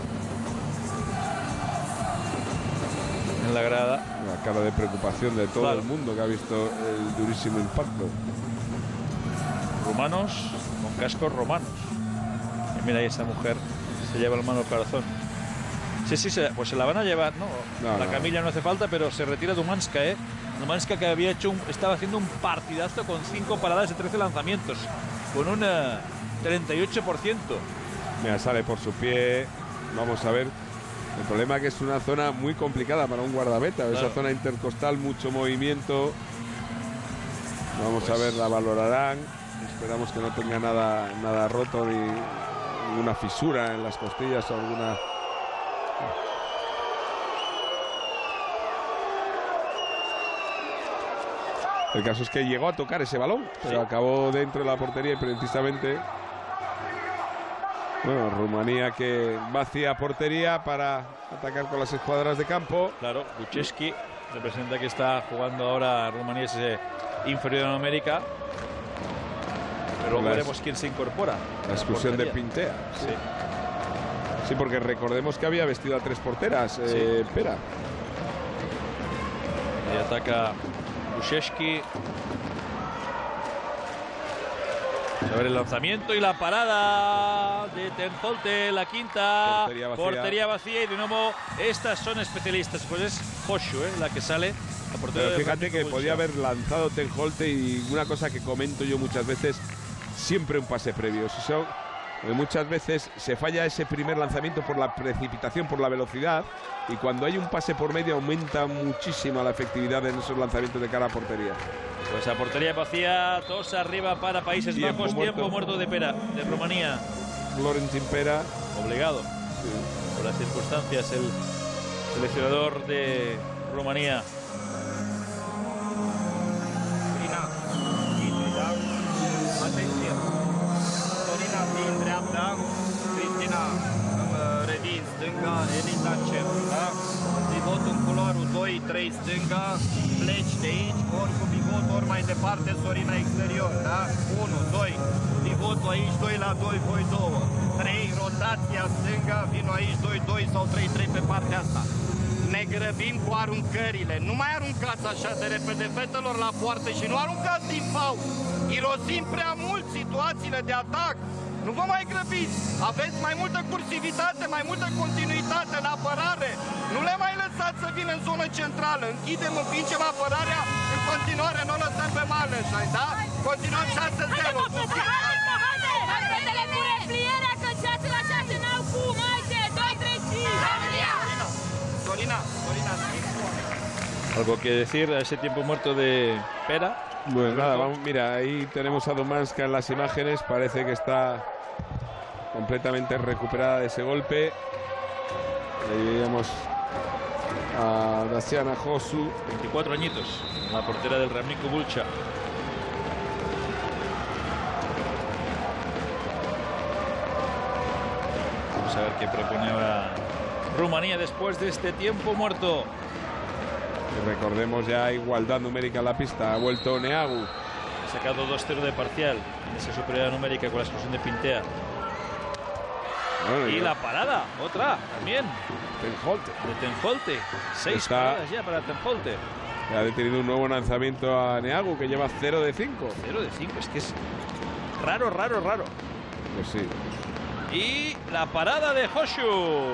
A: en la grada.
B: La cara de preocupación de todo
A: Claro.
B: el mundo que ha visto el durísimo impacto.
A: Romanos con cascos romanos. Y mira ahí esa mujer, se lleva la mano al corazón. Sí, sí, se- pues se la van a llevar, ¿no?
B: No,
A: la
B: no.
A: camilla no hace falta, pero se retira Dumanska, ¿eh? Dumanska que había hecho un- estaba haciendo un partidazo con cinco paradas de trece lanzamientos, con un eh, treinta y ocho por ciento.
B: Mira, sale por su pie. Vamos a ver. El problema es que es una zona muy complicada para un guardameta.
A: Claro.
B: Esa zona intercostal, mucho movimiento. Vamos
A: Pues-
B: a ver, la valorarán. Esperamos que no tenga nada, nada roto ni ninguna fisura en las costillas o alguna. El caso es que llegó a tocar ese balón, pero sí. acabó dentro de la portería y precisamente... Bueno, Rumanía que vacía portería para atacar con las escuadras de campo.
A: Claro, Bucheski representa que está jugando ahora Rumanía ese inferior en América. Pero luego veremos quién se incorpora.
B: La expulsión de Pintea. Sí. sí, porque recordemos que había vestido a tres porteras. Sí. Eh, Pera.
A: Y ataca Bucheski. A ver el lanzamiento y la parada de Ten Holte, la quinta. Portería vacía. Portería vacía y de nuevo estas son especialistas. Pues es Hoshu, ¿eh? la que sale. La portería.
B: Pero fíjate que podía haber lanzado Ten Holte y una cosa que comento yo muchas veces, siempre un pase previo. Si son, muchas veces se falla ese primer lanzamiento por la precipitación, por la velocidad, y cuando hay un pase por medio aumenta muchísimo la efectividad en esos lanzamientos de cara a portería.
A: Pues a portería vacía, dos arriba para Países
B: tiempo
A: Bajos,
B: muerto.
A: tiempo muerto de Pera, de Rumanía.
B: Florentin Pera.
A: Obligado, sí. por las circunstancias, el seleccionador de Rumanía.
E: Atenție! Sorina din dreapta, Cristina Redin stânga, Elita în centru, da? Pivotul în culoarul doi trei stânga, pleci de aici, ori cu pivot, ori mai departe, Sorina exterior, da? unu doi, pivotul aici, doi la doi, voi două. trei, rotația stânga, vino aici, doi doi sau trei trei pe partea asta. Ne grăbim cu aruncările. Nu mai aruncați așa de repede, fetelor, la poartă și nu aruncați din fault. Irosim prea mult situațiile de atac. Nu vă mai grăbiți. Aveți mai multă cursivitate, mai multă continuitate în apărare. Nu le mai lăsați să vină în zonă centrală. Închidem, împingem apărarea. În continuare, nu o lăsăm pe Marlenstein, da? Continuăm șase zero.
F: Fetele cu replierea, că ceață la ceață n-au cum. Haide, doi trei cinci.
E: Sorina, Sorina,
A: ¿Algo que decir a ese tiempo muerto de Pera?
B: Pues nada, vamos, mira, ahí tenemos a Domanska en las imágenes, parece que está completamente recuperada de ese golpe. Ahí veíamos a Daciana Hoshu.
A: veinticuatro añitos, la portera del Ramnico Bulcha. Vamos a ver qué propone ahora Rumanía después de este tiempo muerto.
B: Y recordemos ya igualdad numérica en la pista. Ha vuelto Neagu.
A: Ha sacado dos cero de parcial en esa superioridad numérica con la expulsión de Pintea. Bueno, y yo. la parada, otra también.
B: Ten Holte.
A: De Ten Holte. Seis Está... paradas ya para Ten Holte.
B: Ha detenido un nuevo lanzamiento a Neagu que lleva cero de cinco.
A: cero de cinco, es que es raro, raro, raro.
B: Pues sí.
A: Y la parada de Hoshu.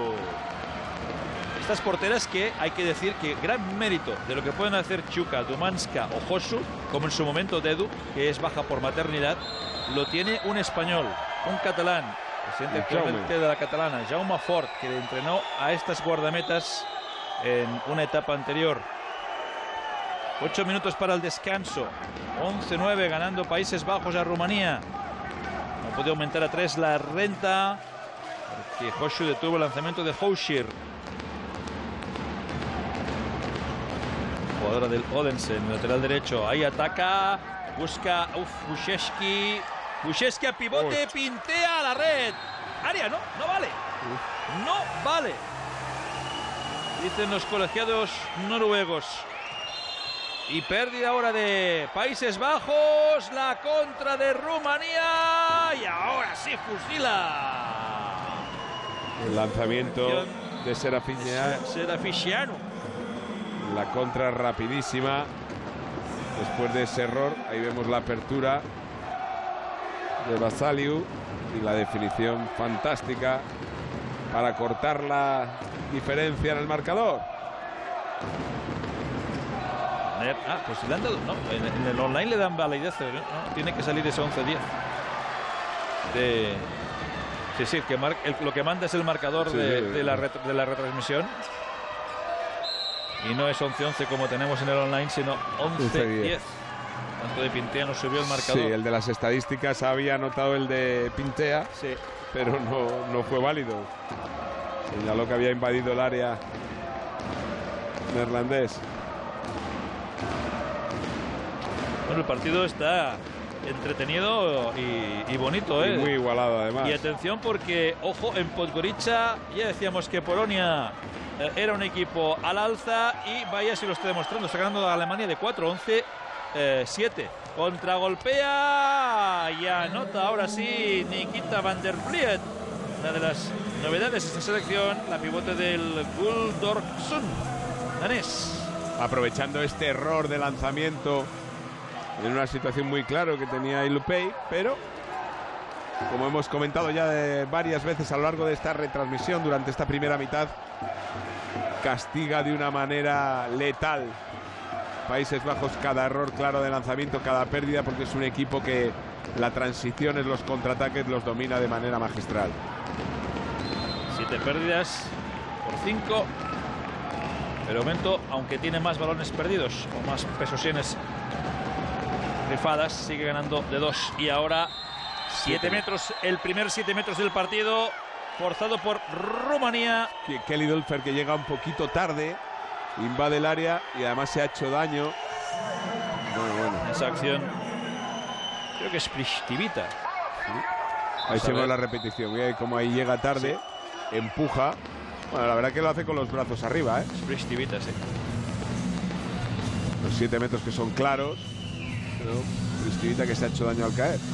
A: Estas porteras que hay que decir que gran mérito de lo que pueden hacer Chuka, Domanska o Hoshu, como en su momento Dedu, que es baja por maternidad, lo tiene un español, un catalán, presidente actualmente de la catalana, Jaume Fort, que le entrenó a estas guardametas en una etapa anterior. Ocho minutos para el descanso, once nueve ganando Países Bajos a Rumanía. No puede aumentar a tres la renta, porque Hoshu detuvo el lanzamiento de Houshir. Jugadora del Odense, en el lateral derecho. Ahí ataca, busca uf, Bucheski. Bucheski a pivote, Uy. Pintea a la red. Área, no, no vale. Uf. No vale. Dicen los colegiados noruegos. Y pérdida ahora de Países Bajos. La contra de Rumanía. Y ahora sí fusila.
B: El lanzamiento de Seraficiano.
A: Seraficiano.
B: La contra rapidísima. Después de ese error, ahí vemos la apertura de Basaliu y la definición fantástica para cortar la diferencia en el marcador.
A: Ah, pues si le han dado, no, en, en el online le dan validez, ¿no? Tiene que salir ese once diez. De... Sí, sí, que mar... el, lo que manda es el marcador sí, de, de, la ret... de la retransmisión. Y no es once once como tenemos en el online, sino once diez. Tanto de Pintea no subió el marcador.
B: Sí, el de las estadísticas había anotado el de Pintea,
A: sí.
B: pero no, no fue válido. Señaló que había invadido el área neerlandés.
A: Bueno, el partido está entretenido y, y bonito, ¿eh?
B: Y muy igualado, además.
A: Y atención porque, ojo, en Podgorica ya decíamos que Polonia eh, era un equipo al alza y vaya si lo está demostrando. Está ganando a Alemania de cuatro once siete. Contragolpea y anota ahora sí Nikita van der Vliet. Una de las novedades de esta selección, la pivote del Guldborgsund danés.
B: Aprovechando este error de lanzamiento en una situación muy clara que tenía Ilupei, pero como hemos comentado ya de varias veces a lo largo de esta retransmisión durante esta primera mitad, castiga de una manera letal Países Bajos cada error claro de lanzamiento, cada pérdida, porque es un equipo que la transición en los contraataques los domina de manera magistral.
A: Siete pérdidas por cinco. El momento, aunque tiene más balones perdidos o más posesiones rifadas, sigue ganando de dos. Y ahora siete metros, el primer siete metros del partido, forzado por Rumanía.
B: Kelly Dolfer, que llega un poquito tarde, invade el área y además se ha hecho daño. Bueno, bueno.
A: Esa acción, creo que es Pristivita.
B: ¿Sí? Ahí se ve la repetición. Mira cómo ahí llega tarde, sí. Empuja. Bueno, la verdad que lo hace con los brazos arriba, ¿eh?
A: Pristivita, sí.
B: Los siete metros que son claros. Pero Pristivita que se ha hecho daño al caer.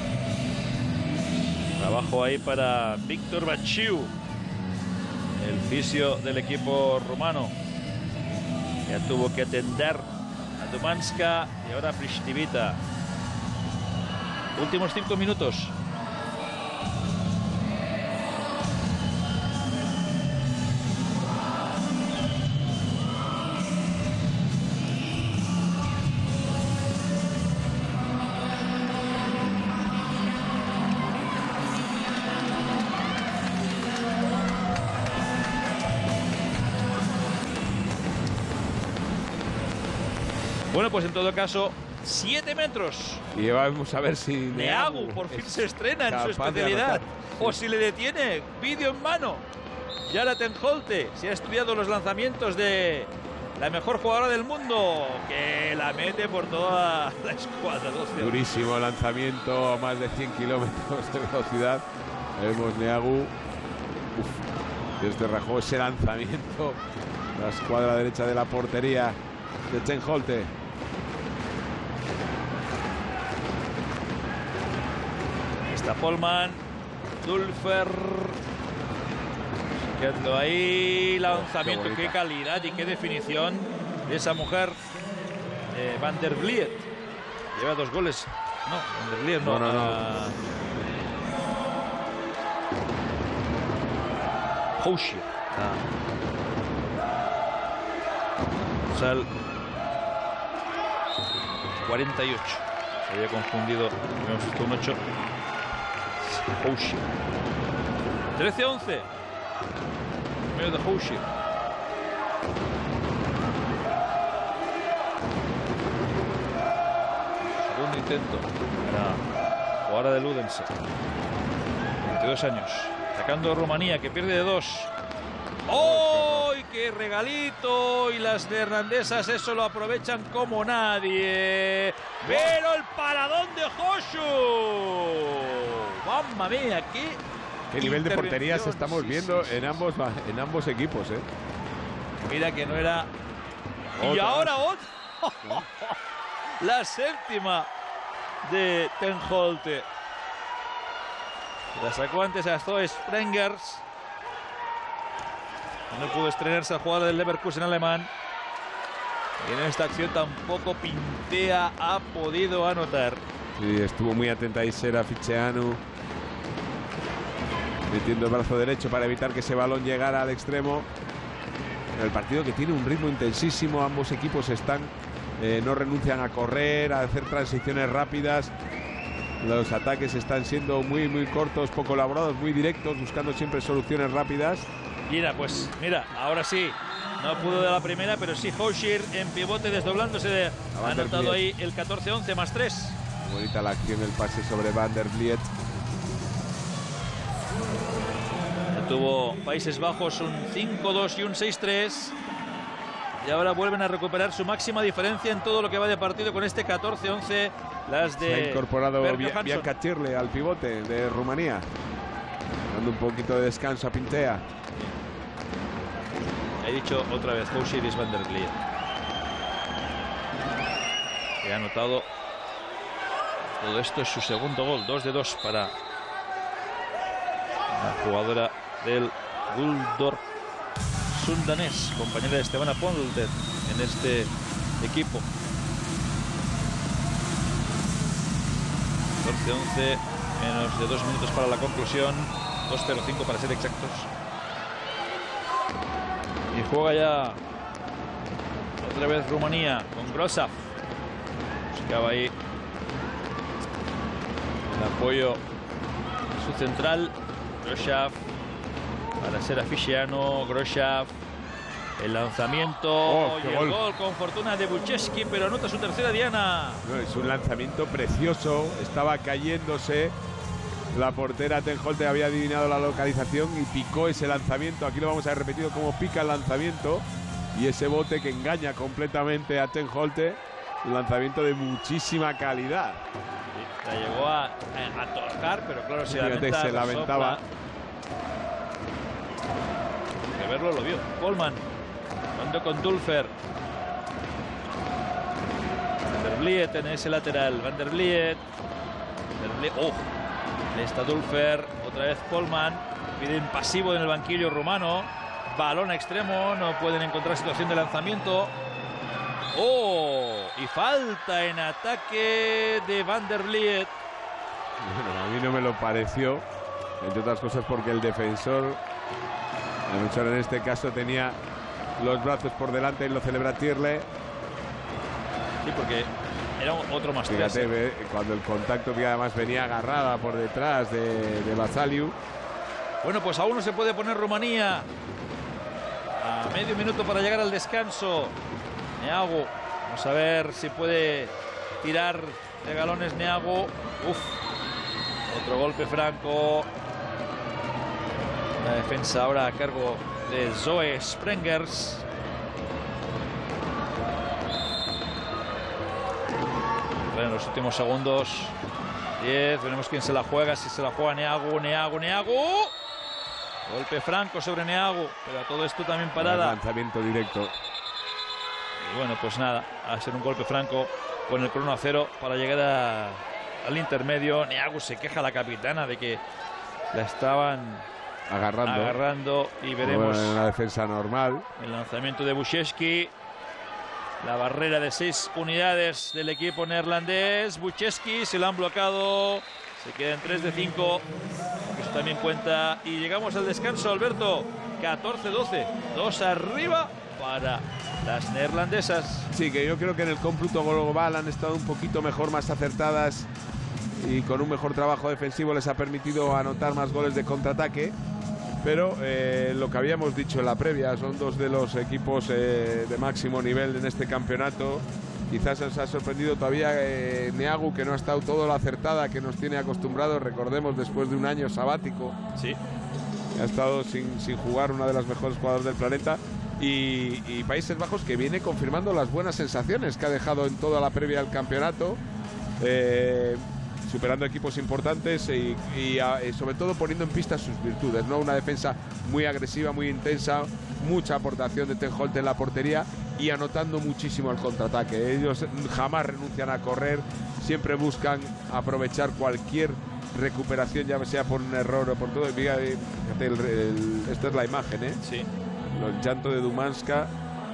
A: Trabajo ahí para Víctor Baciu, el fisio del equipo rumano. Ya tuvo que atender a Dumanska y ahora Pristivita. Últimos cinco minutos. Bueno, pues en todo caso, siete metros.
B: Y vamos a ver si
A: Neagu por fin se estrena en su especialidad. O si le detiene, vídeo en mano. Yara Tenholte se ha estudiado los lanzamientos de la mejor jugadora del mundo, que la mete por toda la escuadra. doce.
B: Durísimo lanzamiento a más de cien kilómetros de velocidad. Vemos Neagu. Uf, desde rajó ese lanzamiento. La escuadra derecha de la portería de Tenholte.
A: Está Polman, Dulfer, quedando ahí, lanzamiento, qué, qué calidad y qué definición de esa mujer, eh, van der Vliet. Lleva dos goles. No, van der Vliet no.
B: no, no, no.
A: Uh, Houshier. Ah. Sal cuarenta y ocho. Se había confundido. Hemos visto un ocho. Houshier. trece once. Medio de Houshier. Segundo intento. Para jugadora de Ludense. veintidós años. Atacando a Rumanía, que pierde de dos. ¡Oh! ¡Qué regalito! Y las neerlandesas eso lo aprovechan como nadie. Pero el paradón de Joshu. ¡Mamma mía! ¡Qué,
B: qué nivel de porterías estamos sí, viendo sí, sí, en, ambos, en ambos equipos! ¿eh?
A: Mira que no era...
B: Otra.
A: Y ahora otra. La séptima de Tenholte. La sacó antes a Zoe Sprengers. No pudo estrenarse a jugador del Leverkusen alemán. Y en esta acción tampoco Pintea ha podido anotar.
B: Sí, estuvo muy atenta ahí Sera Ficeanu, metiendo el brazo derecho para evitar que ese balón llegara al extremo. El partido que tiene un ritmo intensísimo. Ambos equipos están, eh, no renuncian a correr, a hacer transiciones rápidas. Los ataques están siendo muy, muy cortos, poco elaborados, muy directos, buscando siempre soluciones rápidas.
A: Mira, pues mira, ahora sí, no pudo de la primera, pero sí Houshier en pivote desdoblándose. De, ha anotado ahí el catorce once más tres.
B: Bonita la acción, el pase sobre Van der Vliet.
A: Tuvo Países Bajos un cinco dos y un seis tres. y ahora vuelven a recuperar su máxima diferencia en todo lo que va de partido con este catorce once. Las de
B: Se ha incorporado
A: Bernie
B: Bia- Bianca Tirle al pivote de Rumanía, dando un poquito de descanso a Pintea.
A: He dicho otra vez Osiris van der Vliet, que ha anotado todo esto. Es su segundo gol, dos de dos para la jugadora del Guldor Sundanés, compañera de Esteban Aponte en este equipo. catorce once, menos de dos minutos para la conclusión, dos cero cinco para ser exactos. Y juega ya otra vez Rumanía con Grosaf. Buscaba ahí el apoyo de su central, Grosaf, para ser Aficiano. Grosaf, el lanzamiento
B: Oh,
A: y el
B: gol.
A: gol con fortuna de Bucheski, pero anota su tercera diana.
B: No, es un lanzamiento precioso, estaba cayéndose. La portera Ten Holte había adivinado la localización y picó ese lanzamiento. Aquí lo vamos a ver repetido cómo pica el lanzamiento. Y ese bote que engaña completamente a Ten Holte. Un lanzamiento de muchísima calidad.
A: Sí, la llegó a, a, a tocar, pero claro, se
B: Fíjate,
A: lamenta,
B: se
A: la
B: lamentaba.
A: sopla. Que verlo lo vio. Coleman, cuando con Dulfer. Van der Vliet en ese lateral. Van der Vliet. Van der Vliet. ¡Oh! Ahí está Dulfer. Otra vez Coleman. Piden pasivo en el banquillo rumano. Balón a extremo. No pueden encontrar situación de lanzamiento. ¡Oh! Y falta en ataque de Van der Vliet.
B: Bueno, a mí no me lo pareció, entre otras cosas porque el defensor, el defensor en este caso tenía los brazos por delante y lo celebra Tirle.
A: Sí, porque era otro más tres.
B: Fíjate, ve, cuando el contacto que además venía agarrada por detrás de, de Basaliu.
A: Bueno, pues aún no se puede poner Rumanía. A medio minuto para llegar al descanso. Neagu. Vamos a ver si puede tirar de galones Neagu. Uf. Otro golpe franco. La defensa ahora a cargo de Zoe Sprengers. En los últimos segundos. diez. Veremos quién se la juega. Si se la juega Neagu, Neagu, Neagu. Golpe franco sobre Neagu. Pero a todo esto también parada.
B: Lanzamiento directo.
A: Y bueno, pues nada. A ser un golpe franco con el crono a cero para llegar a, al intermedio. Neagu se queja a la capitana de que la estaban
B: Agarrando.
A: agarrando. Y veremos
B: Bueno, en una defensa normal.
A: el lanzamiento de Bucheski. La barrera de seis unidades del equipo neerlandés. Bucheski se lo han bloqueado. Se quedan tres de cinco. Eso también cuenta. Y llegamos al descanso, Alberto. catorce doce. Dos arriba para las neerlandesas.
B: Sí, que yo creo que en el cómputo global han estado un poquito mejor, más acertadas. Y con un mejor trabajo defensivo les ha permitido anotar más goles de contraataque. Pero eh, lo que habíamos dicho en la previa, son dos de los equipos eh, de máximo nivel en este campeonato. Quizás nos ha sorprendido todavía eh, Neagu, que no ha estado todo lo acertada que nos tiene acostumbrados, recordemos, después de un año sabático.
A: Sí.
B: Ha estado sin, sin jugar, una de las mejores jugadoras del planeta. Y, y Países Bajos, que viene confirmando las buenas sensaciones que ha dejado en toda la previa del campeonato. Eh, superando equipos importantes y, y, a, y sobre todo poniendo en pista sus virtudes, ¿no? Una defensa muy agresiva, muy intensa, mucha aportación de Ten Holte en la portería y anotando muchísimo al contraataque. Ellos jamás renuncian a correr, siempre buscan aprovechar cualquier recuperación, ya sea por un error o por todo. Fíjate, el, el, esta es la imagen, ¿eh?
A: Sí.
B: El llanto de Dumanska.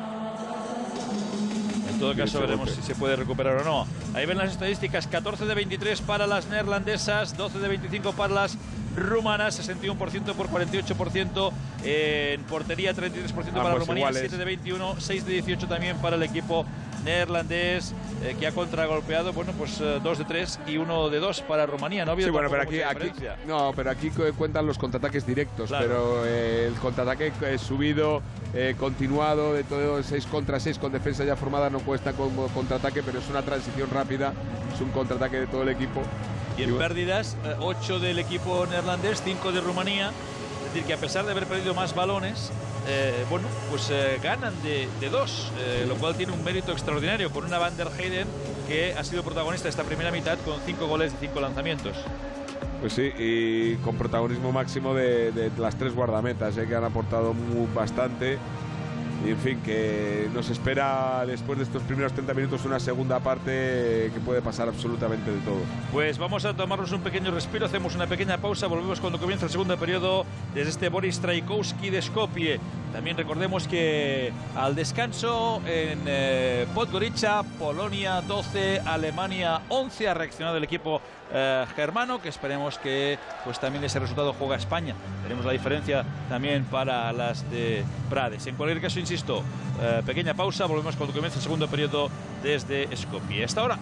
A: En todo caso veremos si se puede recuperar o no. Ahí ven las estadísticas: catorce de veintitrés para las neerlandesas, doce de veinticinco para las rumanas, sesenta y uno por ciento por cuarenta y ocho por ciento en portería, treinta y tres por ciento para
B: Ambos
A: Rumanía,
B: iguales.
A: siete de veintiuno, seis de dieciocho también para el equipo neerlandés, eh, que ha contragolpeado, bueno, pues eh, dos de tres y uno de dos para Rumanía. No ha habido
B: Sí, bueno, pero
A: tampoco
B: aquí,
A: mucha
B: aquí
A: diferencia.
B: no, pero aquí cu- cuentan los contraataques directos,
A: Claro.
B: pero eh, el contraataque eh, subido, eh, continuado, de todo seis contra seis con defensa ya formada no cuesta como contraataque, pero es una transición rápida, es un contraataque de todo el equipo.
A: Y en
B: bueno,
A: pérdidas, ocho del equipo neerlandés, cinco de Rumanía. Es decir, que a pesar de haber perdido más balones, eh, bueno, pues eh, ganan de, de dos, eh, lo cual tiene un mérito extraordinario, con una Van der Heyden que ha sido protagonista de esta primera mitad con cinco goles de cinco lanzamientos.
B: Pues sí, y con protagonismo máximo de, de las tres guardametas, eh, que han aportado muy, bastante. Y en fin, que nos espera después de estos primeros treinta minutos una segunda parte que puede pasar absolutamente de todo.
A: Pues vamos a tomarnos un pequeño respiro, hacemos una pequeña pausa, volvemos cuando comienza el segundo periodo desde este Boris Trajkowski de Skopje. También recordemos que al descanso en eh, Podgorica, Polonia doce, Alemania once, ha reaccionado el equipo eh, germano, que esperemos que pues también ese resultado juega a España. Veremos la diferencia también para las de Prades. En cualquier caso, insisto, eh, pequeña pausa, volvemos cuando comience el segundo periodo desde Skopje. Hasta ahora.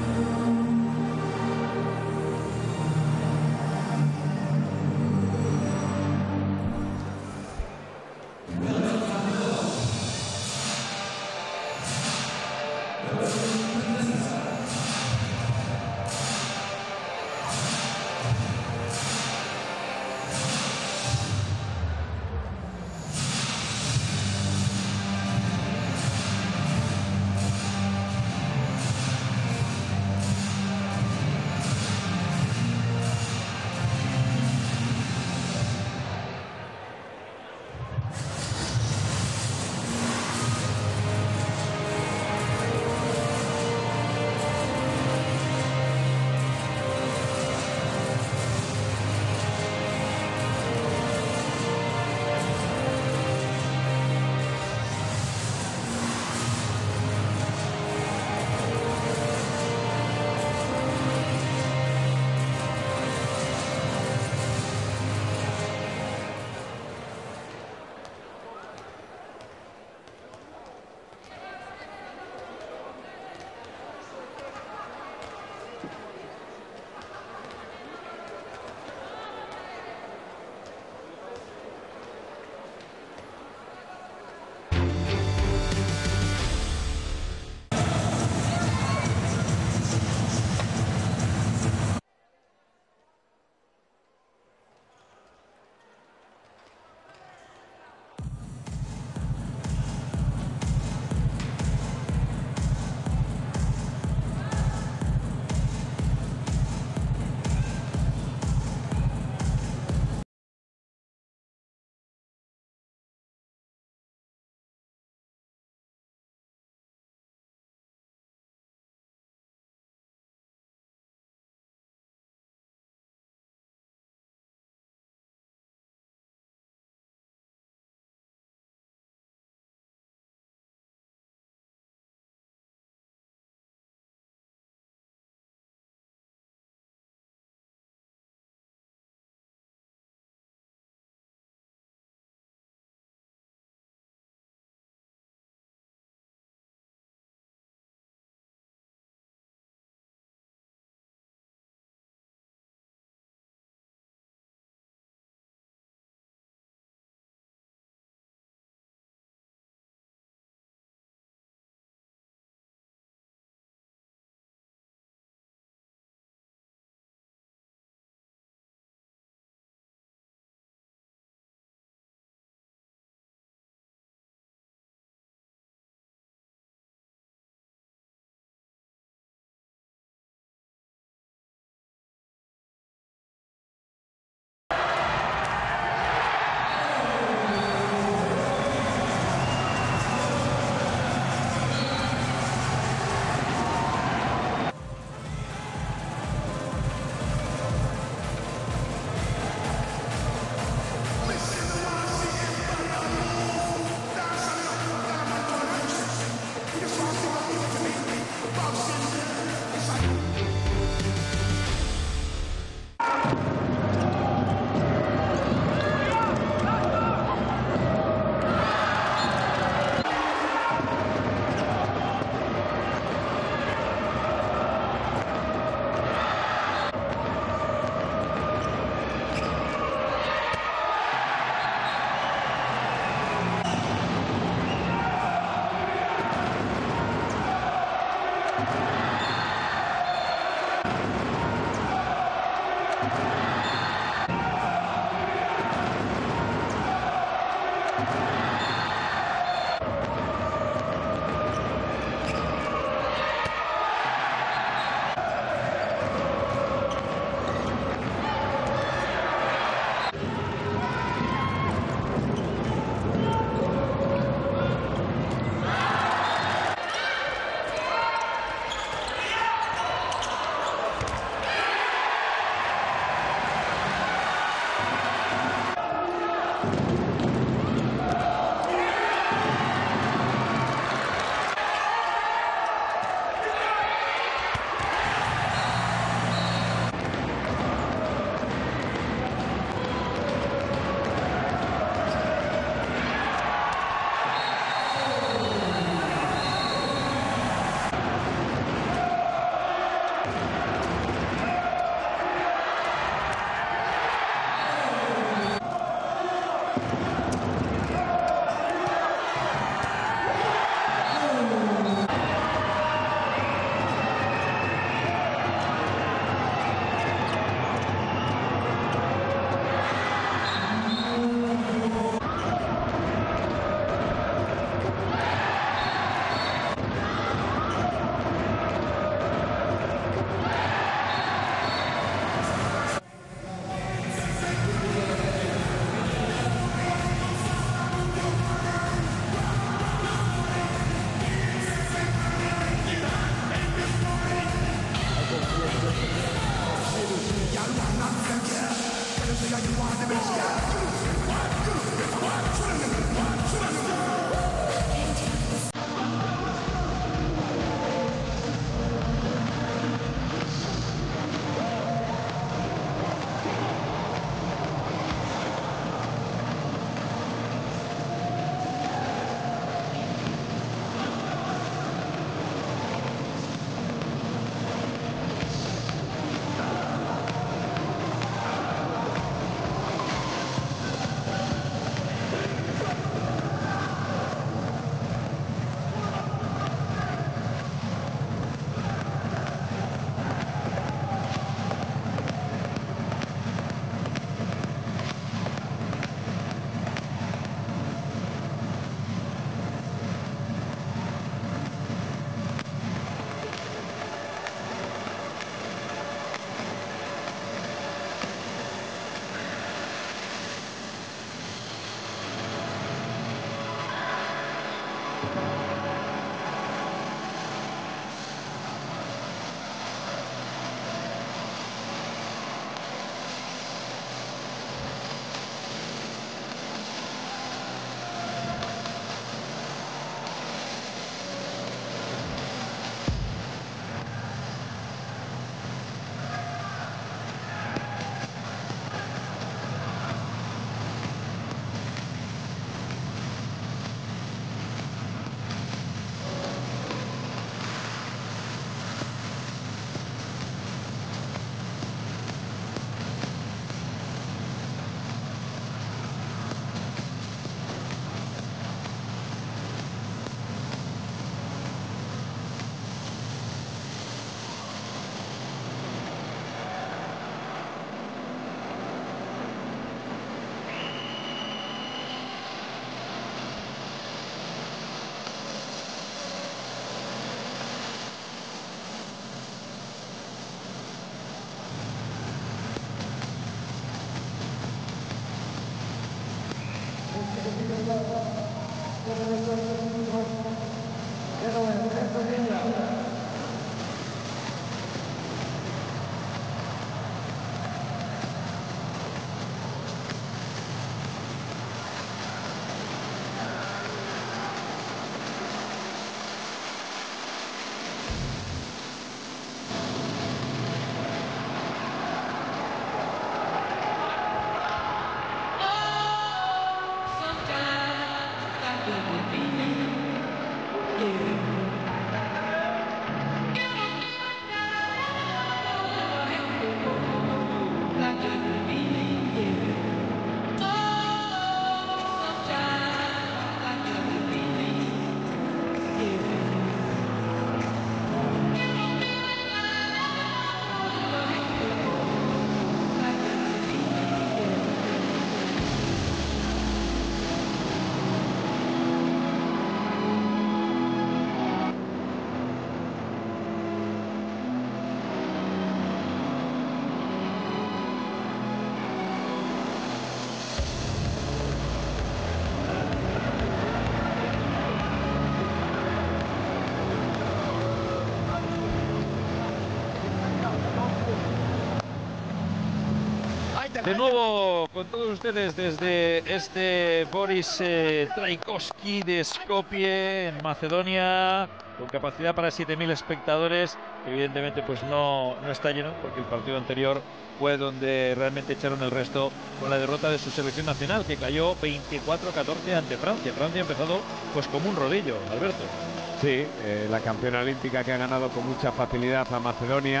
A: De nuevo con todos ustedes desde este Boris eh, Traikovsky de Skopje, en Macedonia, con capacidad para siete mil espectadores. Evidentemente pues no, no está lleno, porque el partido anterior fue donde realmente echaron el resto con la derrota de su selección nacional, que cayó veinticuatro a catorce ante Francia. Francia ha empezado pues como un rodillo, Alberto.
B: Sí, eh, la campeona olímpica que ha ganado con mucha facilidad a Macedonia.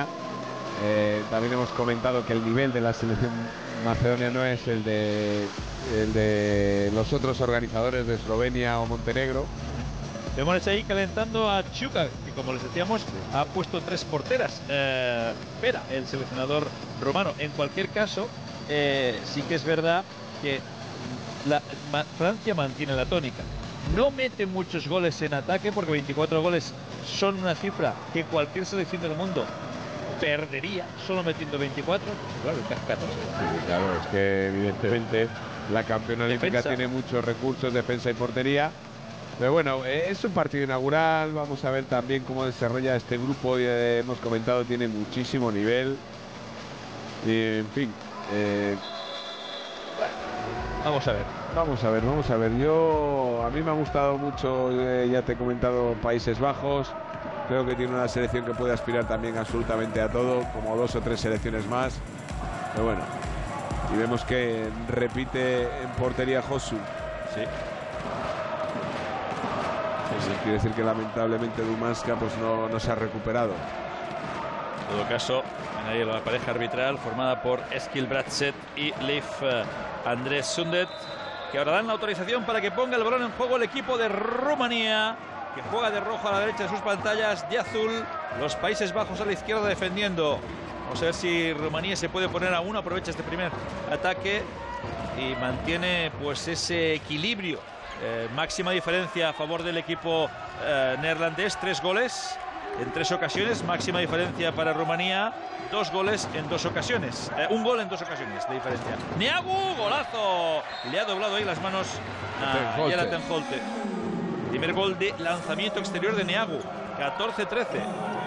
B: Eh, también hemos comentado que el nivel de la selección macedonia no es el de, el de los otros organizadores de Eslovenia o Montenegro.
A: Vemos ahí calentando a Chuka, que como les decíamos ha puesto tres porteras. Eh, Pera, el seleccionador rumano. En cualquier caso, eh, sí que es verdad que la, ma, Francia mantiene la tónica. No mete muchos goles en ataque, porque veinticuatro goles son una cifra que cualquier selección del mundo perdería solo metiendo veinticuatro. Claro, catorce.
B: Sí, claro, es que evidentemente la campeona olímpica tiene muchos recursos, defensa y portería. Pero bueno, es un partido inaugural. Vamos a ver también cómo desarrolla este grupo. Ya hemos comentado, tiene muchísimo nivel. Y, en fin. Eh,
A: bueno, vamos a ver.
B: Vamos a ver, vamos a ver. Yo, a mí me ha gustado mucho, eh, ya te he comentado, Países Bajos. Creo que tiene una selección que puede aspirar también absolutamente a todo, como dos o tres selecciones más. Pero bueno, y vemos que repite en portería Josu.
A: Sí.
B: Eso quiere decir que lamentablemente Dumanska pues no, no se ha recuperado.
A: En todo caso, en ahí la pareja arbitral formada por Eskil Bratset y Leif uh, Andrés Sundet, que ahora dan la autorización para que ponga el balón en juego el equipo de Rumanía, que juega de rojo a la derecha de sus pantallas, de azul los Países Bajos a la izquierda defendiendo. Vamos a ver si Rumanía se puede poner a uno, aprovecha este primer ataque y mantiene pues ese equilibrio. Eh, máxima diferencia a favor del equipo eh, neerlandés, tres goles en tres ocasiones, máxima diferencia para Rumanía, dos goles en dos ocasiones, eh, un gol en dos ocasiones de diferencia. Neagu, golazo, le ha doblado ahí las manos a Yara Ten Holte. Primer gol de lanzamiento exterior de Neagu, catorce trece.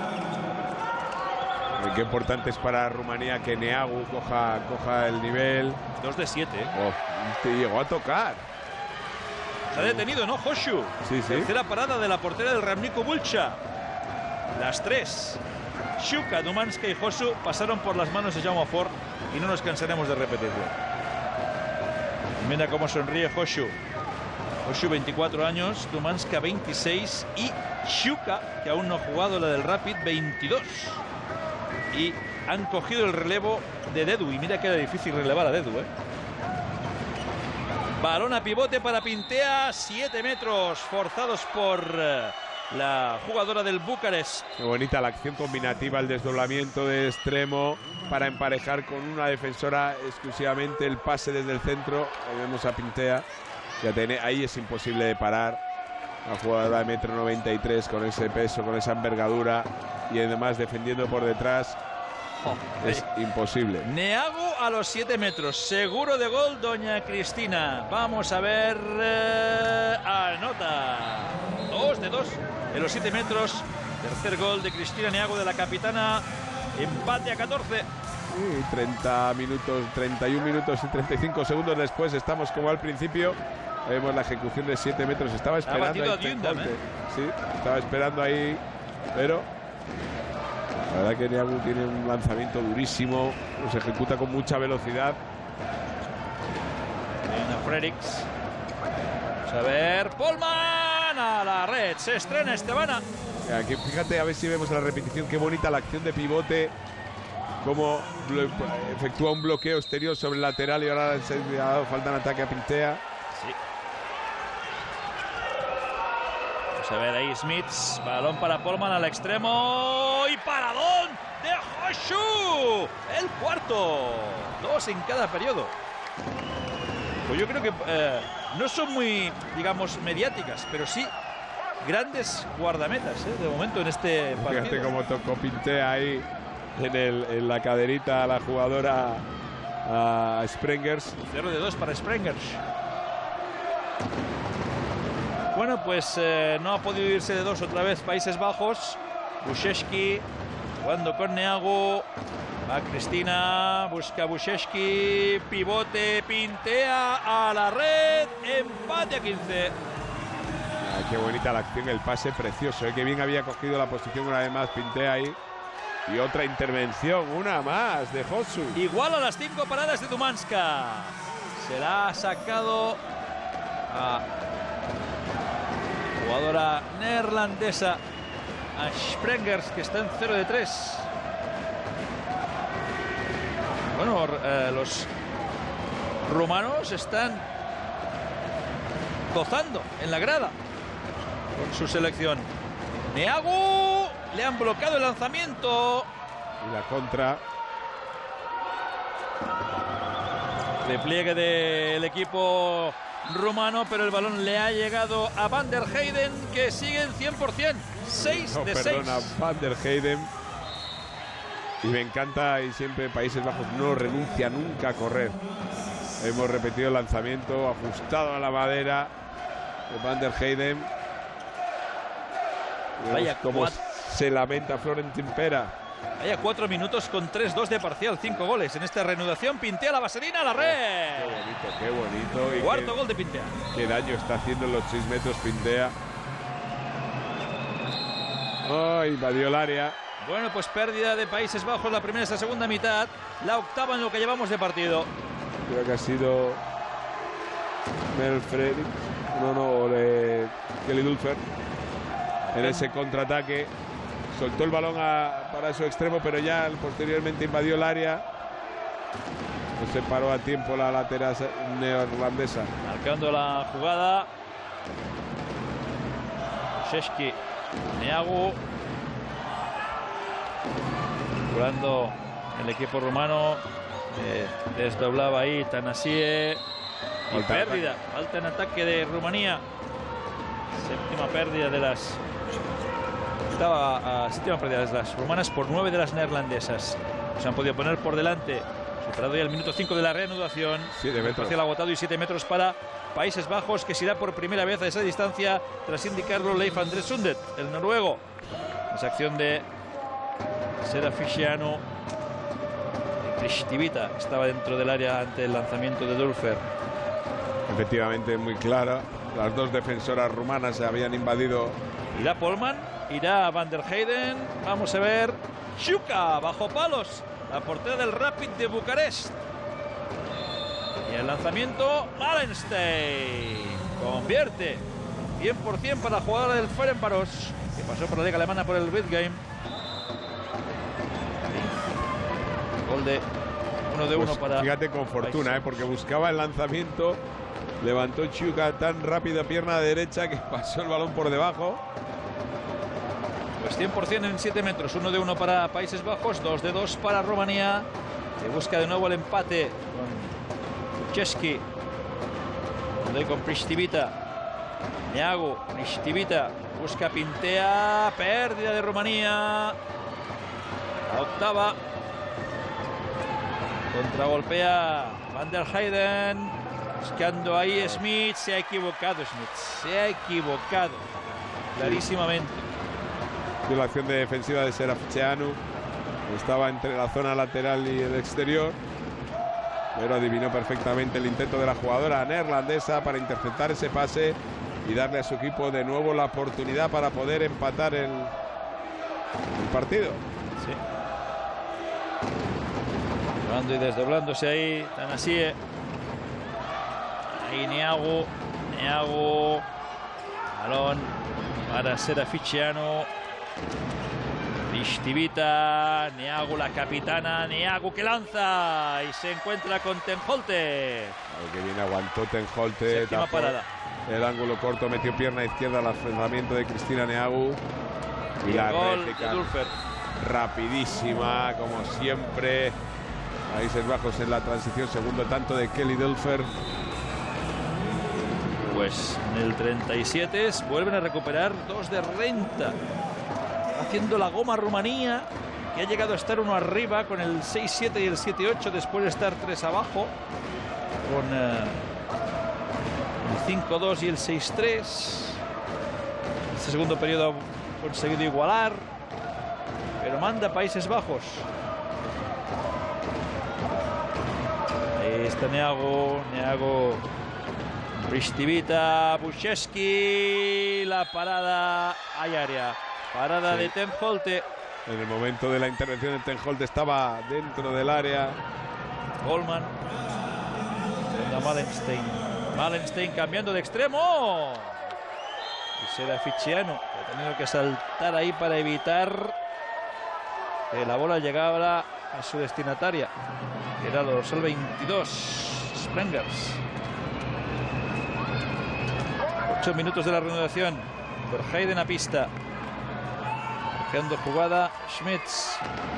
B: Qué importante es para Rumanía que Neagu coja, coja el nivel.
A: dos de siete. ¿eh?
B: Oh, te llegó a tocar.
A: Se ha detenido, ¿no? Hoshu.
B: Sí, sí.
A: Tercera parada de la portera del Ramnico Bulcha. Las tres. Shuka, Dumanska y Hoshu pasaron por las manos de Jaume Ford y no nos cansaremos de repetirlo. Mira cómo sonríe Hoshu. Hoshu, veinticuatro años, Dumanska, veintiséis y Shuka, que aún no ha jugado la del Rapid, veintidós. Y han cogido el relevo de Dedu. Y mira que era difícil relevar a Dedu, ¿eh? Balón a pivote para Pintea, siete metros, forzados por uh, la jugadora del Bucarest.
B: Qué bonita la acción combinativa, el desdoblamiento de extremo para emparejar con una defensora exclusivamente, el pase desde el centro. Ahí vemos a Pintea, ya tiene, ahí es imposible de parar. Una jugadora de metro noventa y tres con ese peso, con esa envergadura y además defendiendo por detrás. Oh, es eh. imposible.
A: Neagu a los siete metros, seguro de gol, doña Cristina. Vamos a ver. Eh, anota. dos de dos en los siete metros. Tercer gol de Cristina Neagu, de la capitana. Empate a catorce.
B: Sí, treinta minutos, treinta y un minutos y treinta y cinco segundos después. Estamos como al principio. Vemos la ejecución de siete metros. Estaba esperando. Ha batido
A: a Dundam, ¿eh?
B: Sí, estaba esperando ahí, pero la verdad que Neagu tiene un lanzamiento durísimo, se ejecuta con mucha velocidad.
A: Viene Fredericks. Vamos a ver. Polman a la red. Se estrena Estebana.
B: Aquí, fíjate, a ver si vemos la repetición. Qué bonita la acción de pivote. Cómo efectúa un bloqueo exterior sobre el lateral y ahora se ha dado falta en ataque a Pintea.
A: Sí. Vamos a ver ahí Smiths. Balón para Polman al extremo. Y paradón de Hoshu. El cuarto. Dos en cada periodo. Pues yo creo que eh, no son muy, digamos, mediáticas, pero sí grandes guardametas, ¿eh? De momento en este partido.
B: Fíjate cómo tocó Pintea ahí en, el, en la caderita a la jugadora a Sprengers.
A: cero de dos para Sprengers. Bueno, pues eh, no ha podido irse de dos otra vez Países Bajos. Buszewski jugando con Neagu. Va Cristina, busca Buszewski, pivote, Pintea a la red, empate a quince.
B: Ah, qué bonita la acción, el pase precioso, ¿eh? Que bien había cogido la posición una vez más Pintea ahí. Y otra intervención, una más de Hoshu.
A: Igual a las cinco paradas de Dumanska. Se la ha sacado a jugadora neerlandesa, a Sprengers, que está en cero de tres. Bueno, eh, los rumanos están gozando en la grada con su selección. Neagu, le han bloqueado el lanzamiento.
B: Y la contra.
A: Repliegue del equipo rumano, pero el balón le ha llegado a Van der Heyden, que sigue en cien por cien. seis
B: no,
A: de
B: perdona,
A: seis.
B: Van der Heyden. Y me encanta, y siempre Países Bajos no renuncia nunca a correr. Hemos repetido el lanzamiento, ajustado a la madera de Van der Heyden.
A: Vaya,
B: cómo se lamenta Florentin Pera.
A: Vaya, cuatro minutos con tres dos de parcial, cinco goles en esta reanudación. Pintea la vaselina a la red.
B: Qué bonito, qué bonito. Y
A: Cuarto
B: qué,
A: gol de Pintea.
B: Qué daño está haciendo en los seis metros Pintea. Oh, invadió el área.
A: Bueno, pues pérdida de Países Bajos la primera y esta segunda mitad. La octava en lo que llevamos de partido.
B: Creo que ha sido Mel Fredericks. No, no, de Kelly Dulfer. En ese contraataque. Soltó el balón a, para su extremo, pero ya posteriormente invadió el área. No se paró a tiempo la lateral neerlandesa.
A: Marcando la jugada. Buszewski, Neagu. Jugando el equipo rumano. Eh, desdoblaba ahí Tanasie. Y
B: Falta
A: pérdida. Falta en ataque de Rumanía. Séptima pérdida de las. Estaba a séptima pérdida de las rumanas por nueve de las neerlandesas. Se han podido poner por delante Superado ya el minuto cinco de la reanudación.
B: siete metros.
A: Parcial agotado y siete metros para Países Bajos, que se irá por primera vez a esa distancia tras indicarlo Leif André Sundet, el noruego. Esa acción de Seraficiano y Kristivita estaba dentro del área ante el lanzamiento de Dulfer.
B: Efectivamente, muy clara. Las dos defensoras rumanas se habían invadido.
A: Irá Polman, irá Van der Heyden. Vamos a ver. Shuka bajo palos. La portera del Rapid de Bucarest. Y el lanzamiento, Malenstein. Convierte. cien por cien para la jugadora del Ferencváros, que pasó por la liga alemana por el Wittgame. Gol de uno de uno
B: Pues
A: para...
B: fíjate con fortuna, eh, porque buscaba el lanzamiento. Levantó Chuka tan rápido, pierna derecha, que pasó el balón por debajo.
A: Pues cien por cien en siete metros. uno de uno para Países Bajos, dos de dos para Rumanía, que busca de nuevo el empate con Kucheski. Doy con Pristivita. Neagu, Pristivita. Busca Pintea. Pérdida de Rumanía. La octava. Contragolpea Van der Heyden. Buscando ahí Smith. Se ha equivocado Smith. Se ha equivocado. Clarísimamente.
B: De la acción de defensiva de Seraficianu. Estaba entre la zona lateral y el exterior. Pero adivinó perfectamente el intento de la jugadora neerlandesa para interceptar ese pase y darle a su equipo de nuevo la oportunidad para poder empatar el, el partido.
A: Sí. Llevando y desdoblándose ahí, Tanasie. Ahí Neagu. Neagu. Balón para Seraficiano. Pristivita. Neagu, la capitana. Neagu que lanza y se encuentra con Tenholte.
B: Que bien aguantó Tenholte.
A: Séptima parada.
B: El ángulo corto, metió pierna izquierda al lanzamiento de Cristina Neagu. Y,
A: y
B: la
A: el gol
B: réplica
A: de Dulfer.
B: Rapidísima, como siempre. Países Bajos en la transición, segundo tanto de Kelly Dulfer.
A: Pues en el treinta y siete vuelven a recuperar dos de renta. Haciendo la goma Rumanía, que ha llegado a estar uno arriba con el seis siete y el siete ocho después de estar tres abajo. Con uh, el cinco dos y el seis tres. Este segundo periodo ha conseguido igualar, pero manda Países Bajos. Ahí está Neagu, Neagu, Pristivita, Bucheski, la parada, hay área, parada sí. de Tenholte.
B: En el momento de la intervención de Tenholte estaba dentro del área.
A: Goldman, Malenstein, Malenstein cambiando de extremo. Y Seraficiano, que ha tenido que saltar ahí para evitar que la bola llegara a su destinataria. Era dorsal veintidós, Sprengers. Ocho minutos de la reanudación. Verheiden a pista. Haciendo jugada Schmitz.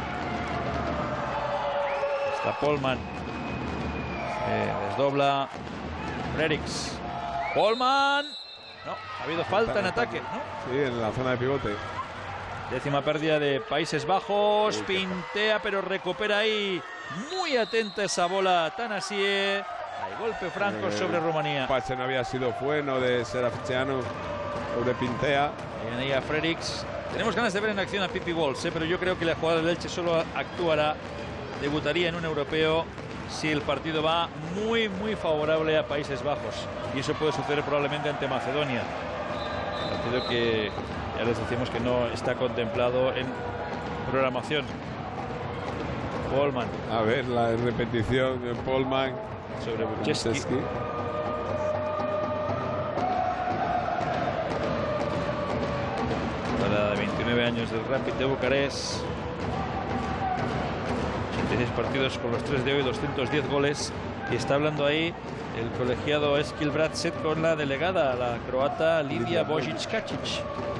A: Está Polman. Eh, desdobla Frerichs. Polman. No, ha habido falta en ataque, ¿no?
B: Sí, en la zona de pivote.
A: Décima pérdida de Países Bajos. Pintea, pero recupera ahí. Muy atenta esa bola Tanasie. Hay golpe franco eh, sobre Rumanía.
B: El pase no había sido bueno de Seraficiano sobre Pintea.
A: Viene ahí a Frerichs. Tenemos ganas de ver en acción a Pippi Walsh, ¿eh? Pero yo creo que la jugadora del Elche solo actuará, debutaría en un europeo si el partido va muy, muy favorable a Países Bajos. Y eso puede suceder probablemente ante Macedonia. Partido que ya les decimos que no está contemplado en programación. Polman.
B: A ver, la repetición de Polman
A: sobre Bucheski. Para de veintinueve años del Rapid de Bucarest. ochenta y seis partidos con los tres de hoy, doscientos diez goles. Y está hablando ahí el colegiado Eskil Bratset con la delegada, la croata Lidia Božić-Kačić.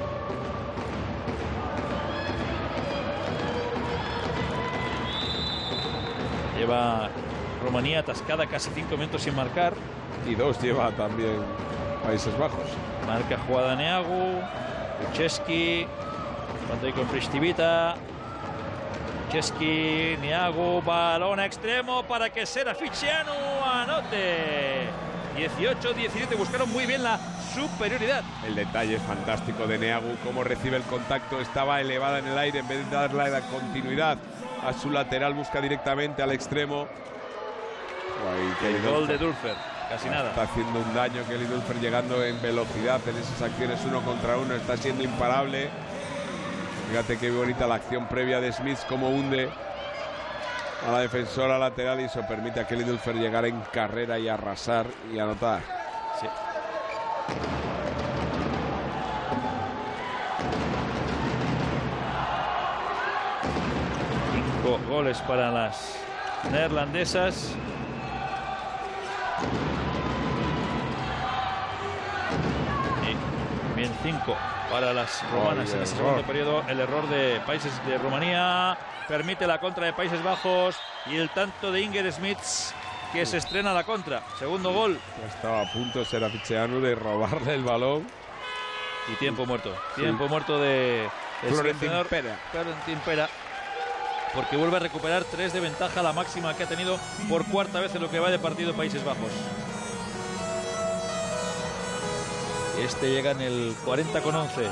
A: Lleva Rumanía atascada casi cinco minutos sin marcar.
B: Y dos lleva también Países Bajos.
A: Marca jugada Neagu, Bucheski, cuando hay con Pristivita. Chesky, Niagu, balón a extremo para que Seraficianu anote. dieciocho diecisiete, buscaron muy bien la superioridad.
B: El detalle es fantástico de Niagu, cómo recibe el contacto, estaba elevada en el aire, en vez de darle la continuidad a su lateral, busca directamente al extremo. Uy,
A: el gol de Dulfer, casi nada.
B: Está haciendo un daño Kelly Dulfer, llegando en velocidad en esas acciones uno contra uno, está siendo imparable. Fíjate qué bonita la acción previa de Smith, cómo hunde a la defensora lateral y eso permite a Kelly Dulfer llegar en carrera y arrasar y anotar.
A: Sí. Cinco goles para las neerlandesas. Y bien cinco para las rumanas oh, en ese segundo periodo. El error de Países de Rumanía permite la contra de Países Bajos y el tanto de Inger Smits, que se estrena la contra. Segundo gol.
B: Ya estaba a punto Seraficianu de robarle el balón.
A: Y tiempo muerto. Tiempo sí. muerto de
B: Florentin Pera.
A: Florentin Pera. Porque vuelve a recuperar tres de ventaja, la máxima que ha tenido por cuarta vez en lo que va de partido Países Bajos. Este llega en el cuarenta con once.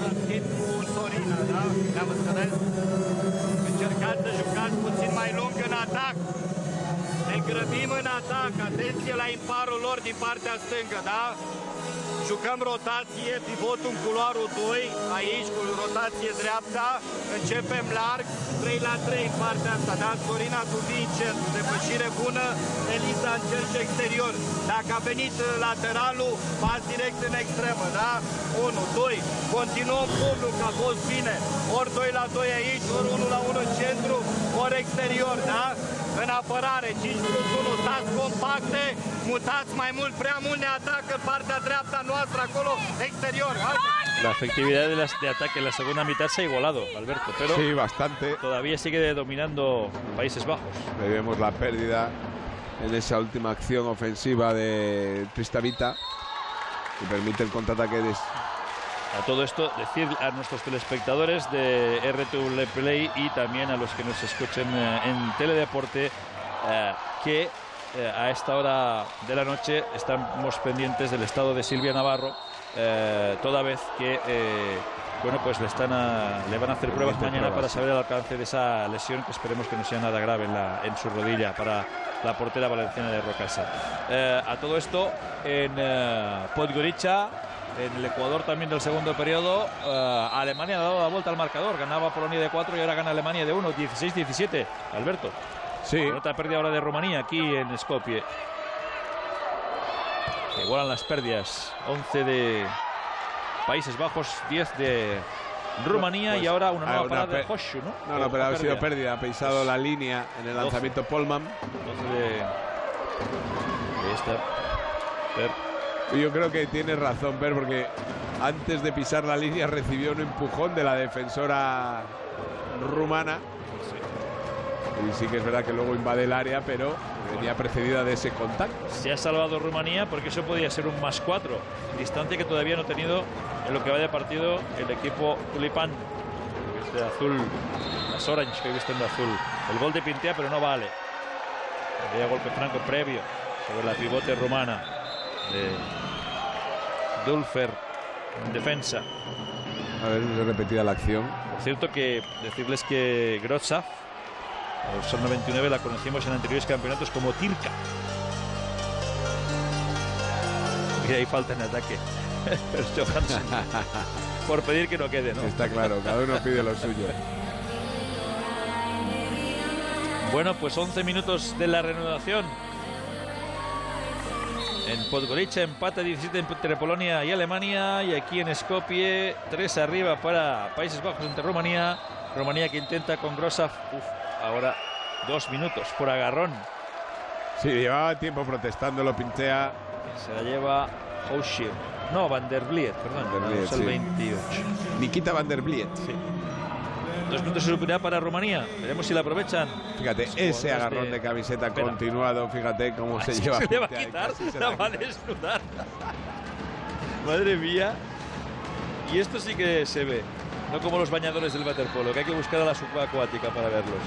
E: Încercați să jucați puțin mai lung în atac. Ne grăbim în atac. Atenție la imparul lor din partea stângă, da? Jucăm rotație, pivotul în culoarul doi, aici cu rotație dreapta. Începem larg, trei la trei în partea asta, da? Sorina tu Vincent, depășire bună, Eliza în cerc exterior. Dacă a venit lateralul, pas direct în extremă, da? unu, doi, continuăm public, a fost bine. Ori doi la doi aici, ori unu la unu în centru, ori exterior, da? În apărare, cinci plus unu, stați compacte, mutați mai mult, prea mult ne atacă în partea dreapta noastră, acolo, exterior.
A: La efectividad de, las, de ataque en la segunda mitad se ha igualado, Alberto, pero
B: sí, bastante.
A: Todavía sigue dominando Países Bajos.
B: Vemos la pérdida en esa última acción ofensiva de Tristavita y permite el contraataque de...
A: A todo esto, decir a nuestros telespectadores de R T V Play y también a los que nos escuchen eh, en Teledeporte eh, que eh, a esta hora de la noche estamos pendientes del estado de Silvia Navarro, eh, toda vez que eh, bueno, pues le, están a, le van a hacer pruebas mañana pruebas, para saber el alcance de esa lesión, que esperemos que no sea nada grave en, la, en su rodilla para la portera valenciana de Rocasa. Eh, a todo esto, en eh, Podgorica, en el Ecuador también del segundo periodo, uh, Alemania ha dado la vuelta al marcador. Ganaba Polonia de cuatro y ahora gana Alemania de uno, dieciséis diecisiete. Alberto.
B: Sí.
A: Otra pérdida ahora de Rumanía aquí en Skopje. Se igualan las pérdidas. once de Países Bajos, diez de Rumanía pues, y ahora una nueva una parada de Hoshu, ¿no?
B: No, no, pero ha sido pérdida. Ha pisado pues, la línea en el lanzamiento Polman.
A: doce de, de esta. Per,
B: Yo creo que tiene razón, Ver, porque antes de pisar la línea recibió un empujón de la defensora rumana. Sí. Y sí que es verdad que luego invade el área, pero venía precedida de ese contacto.
A: Se ha salvado Rumanía porque eso podía ser un más cuatro. Distancia que todavía no ha tenido en lo que va de partido el equipo tulipán. Este azul, las orange que he visto en azul. El gol de Pintea, pero no vale. Había golpe franco previo sobre la pivote rumana de Dulfer en defensa.
B: A ver, repetida la acción.
A: Por cierto, que decirles que Grotsaf, son noventa y nueve, la conocimos en anteriores campeonatos como Tirka. Y ahí falta en ataque. Pero Johansson, por pedir que no quede, ¿no?
B: Está claro, cada uno pide lo suyo.
A: Bueno, pues once minutos de la reanudación. En Podgorica, empate diecisiete entre Polonia y Alemania. Y aquí en Skopje, tres arriba para Países Bajos ante Rumanía. Rumanía que intenta con Grossaf. Uf, ahora dos minutos por agarrón.
B: Sí, llevaba tiempo protestándolo Pintea.
A: Se la lleva Hauschir. No, Van der Vliet, perdón. Van der Vliet, sí. El veintiocho.
B: Nikita Van der Vliet.
A: Sí. Dos minutos de superioridad para Rumanía. Veremos si la aprovechan.
B: Fíjate, ese agarrón de, de camiseta Espera. continuado. Fíjate cómo Ay, se lleva.
A: Se le va a quitar, la va a desnudar. Madre mía. Y esto sí que se ve. No como los bañadores del waterpolo, que hay que buscar a la subacuática para verlos.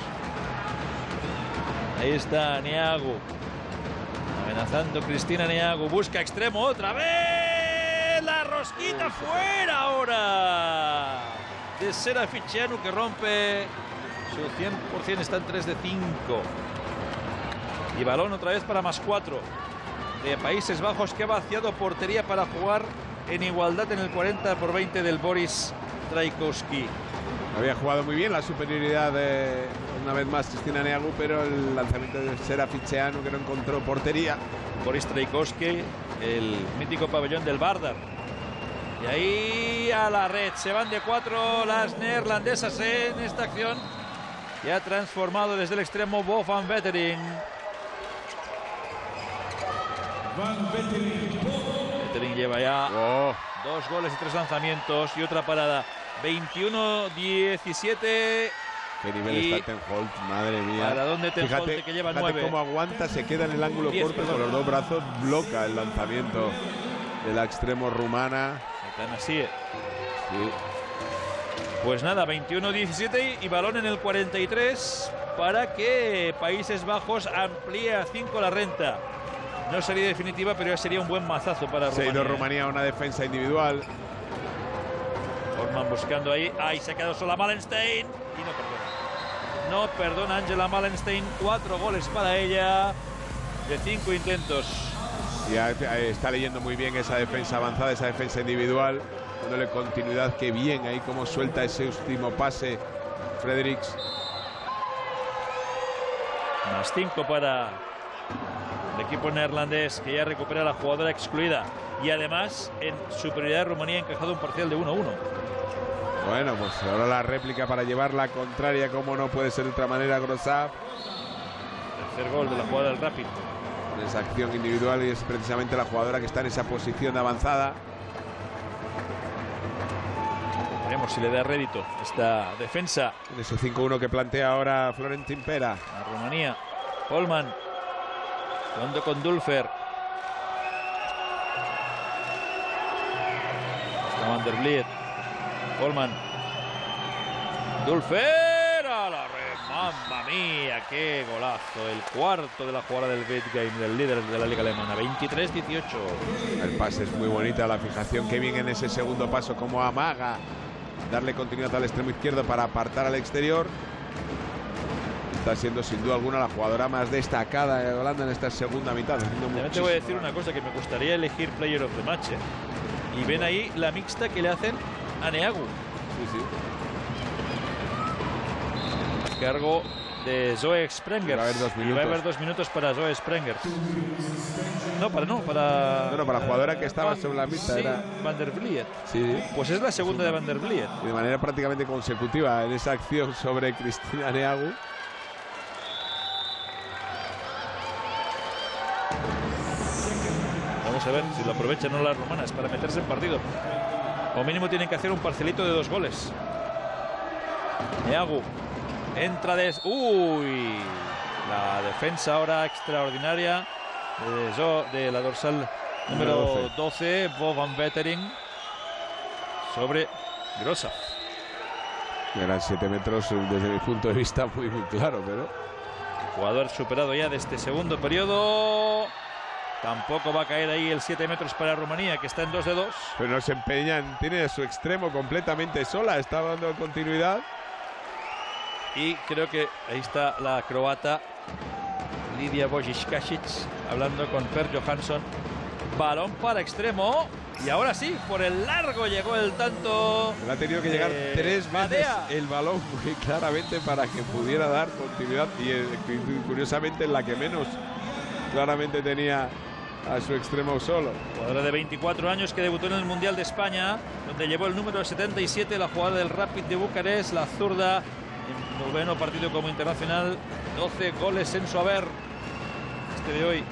A: Ahí está Niagu. Amenazando Cristina Niagu. Busca extremo otra vez. La rosquita fuera ahora. De Seraficianu, que rompe su cien por ciento. Está en tres de cinco. Y balón otra vez para más cuatro. De Países Bajos, que ha vaciado portería para jugar en igualdad en el cuarenta por veinte del Boris Trajkowski.
B: Había jugado muy bien la superioridad de, una vez más, Cristina Niagu, pero el lanzamiento de Seraficianu, que no encontró portería.
A: Boris Trajkowski, el mítico pabellón del Vardar. Y ahí a la red. Se van de cuatro las neerlandesas en esta acción. Y ha transformado desde el extremo Bo van Wettering. Wettering lleva ya oh. dos goles y tres lanzamientos y otra parada. veintiuno diecisiete.
B: Qué nivel y está Ten Holt, madre mía.
A: ¿Para dónde Ten Holt, que lleva
B: fíjate
A: nueve?
B: Cómo aguanta, se queda en el ángulo diez, corto perdón. Con los dos brazos, bloca el lanzamiento de la extremo rumana.
A: Así.
B: Sí.
A: Pues nada, veintiuno diecisiete y, y balón en el cuarenta y tres para que Países Bajos amplíe a cinco la renta. No sería definitiva, pero ya sería un buen mazazo para Rumanía.
B: Se ha ido Rumanía a una defensa individual.
A: Orman buscando ahí. Ahí se ha quedado sola Malenstein. Y no perdona. No perdona Angela Malenstein. Cuatro goles para ella de cinco intentos.
B: Ya está leyendo muy bien esa defensa avanzada, esa defensa individual. Dándole continuidad. Qué bien ahí como suelta ese último pase Fredericks.
A: Más cinco para el equipo neerlandés, que ya recupera la jugadora excluida. Y además, en superioridad, Rumanía ha encajado un parcial de uno a uno.
B: Bueno, pues ahora la réplica para llevar la contraria, como no puede ser de otra manera, Grossav.
A: Tercer gol de la jugada del Rapid.
B: Con esa acción individual, y es precisamente la jugadora que está en esa posición de avanzada.
A: Veremos si le da rédito esta defensa.
B: En ese cinco uno que plantea ahora Florentin Pera.
A: A Rumanía. Polman. Jugando con Dulfer. Está Van der Vliet. Polman. Dulfer a la red. ¡Mamma mía! ¡Qué golazo! El cuarto de la jugada del Betgame, del líder de la liga alemana. veintitrés dieciocho.
B: El pase es muy bonita, la fijación. Qué bien en ese segundo paso, como amaga darle continuidad al extremo izquierdo para apartar al exterior. Está siendo sin duda alguna la jugadora más destacada de Holanda en esta segunda mitad.
A: También te voy a decir una cosa, que me gustaría elegir Player of the Match, ¿eh? Y ven ahí la mixta que le hacen a Niagu.
B: Sí, sí.
A: Cargo de Zoe Sprenger.
B: Va a haber dos minutos.
A: Y va a haber dos minutos para Zoe Sprenger. No, para no, para...
B: No, no, para la jugadora que estaba sobre la mixta.
A: Sí,
B: era
A: Van der Vliet.
B: Sí, sí.
A: Pues es la segunda de Van der Vliet.
B: Y de manera prácticamente consecutiva en esa acción sobre Cristina Niagu.
A: Vamos a ver si lo aprovechan o no las rumanas para meterse en partido. O mínimo tienen que hacer un parcelito de dos goles. Niagu entra de... ¡Uy! La defensa ahora extraordinaria de, Zo, de la dorsal número doce, Bo van Wettering, sobre Grossav.
B: Eran siete metros desde mi punto de vista muy, muy claro, pero...
A: Jugador superado ya de este segundo periodo. Tampoco va a caer ahí el siete metros para Rumanía, que está en dos de dos.
B: Pero no se empeñan, tiene a su extremo completamente sola, está dando continuidad.
A: Y creo que ahí está la croata Lidia Bojic-Kasic hablando con Per Johansson. Balón para extremo. Y ahora sí, por el largo llegó el tanto.
B: Le ha tenido que llegar
A: eh,
B: tres veces
A: Badea.
B: el balón muy claramente para que pudiera dar continuidad. Y eh, curiosamente en la que menos claramente tenía a su extremo solo.
A: Jugadora de veinticuatro años que debutó en el Mundial de España, donde llevó el número setenta y siete, la jugada del Rapid de Bucarest, la zurda, en noveno partido como internacional, doce goles en su haber, este de hoy.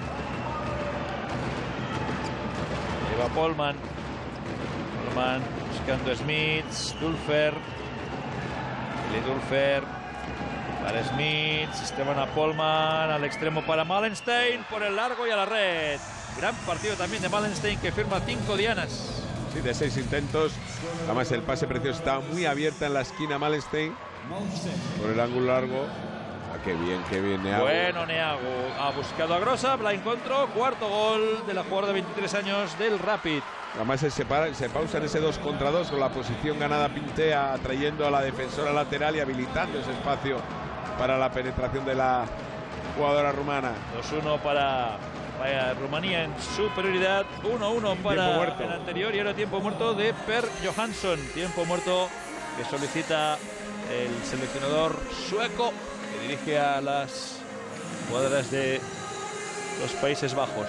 A: Lleva Polman, Polman buscando Smits, Dulfer, Eli Dulfer, para Smits, Esteban a Polman, al extremo para Malenstein, por el largo y a la red. Gran partido también de Malenstein, que firma cinco dianas.
B: Sí, de seis intentos. Además, el pase precioso estaba muy abierta en la esquina Malenstein por el ángulo largo. Ah, qué bien, qué bien Neago.
A: Bueno, Neago ha buscado a Grossa, la encontró. Cuarto gol de la jugadora de veintitrés años del Rapid.
B: Además, se, para, se pausa en ese dos contra dos con la posición ganada Pintea, atrayendo a la defensora lateral y habilitando ese espacio para la penetración de la jugadora rumana.
A: dos uno para, para Rumanía en superioridad. uno uno para el anterior y ahora tiempo muerto de Per Johansson. Tiempo muerto que solicita el seleccionador sueco que dirige a las jugadoras de los Países Bajos.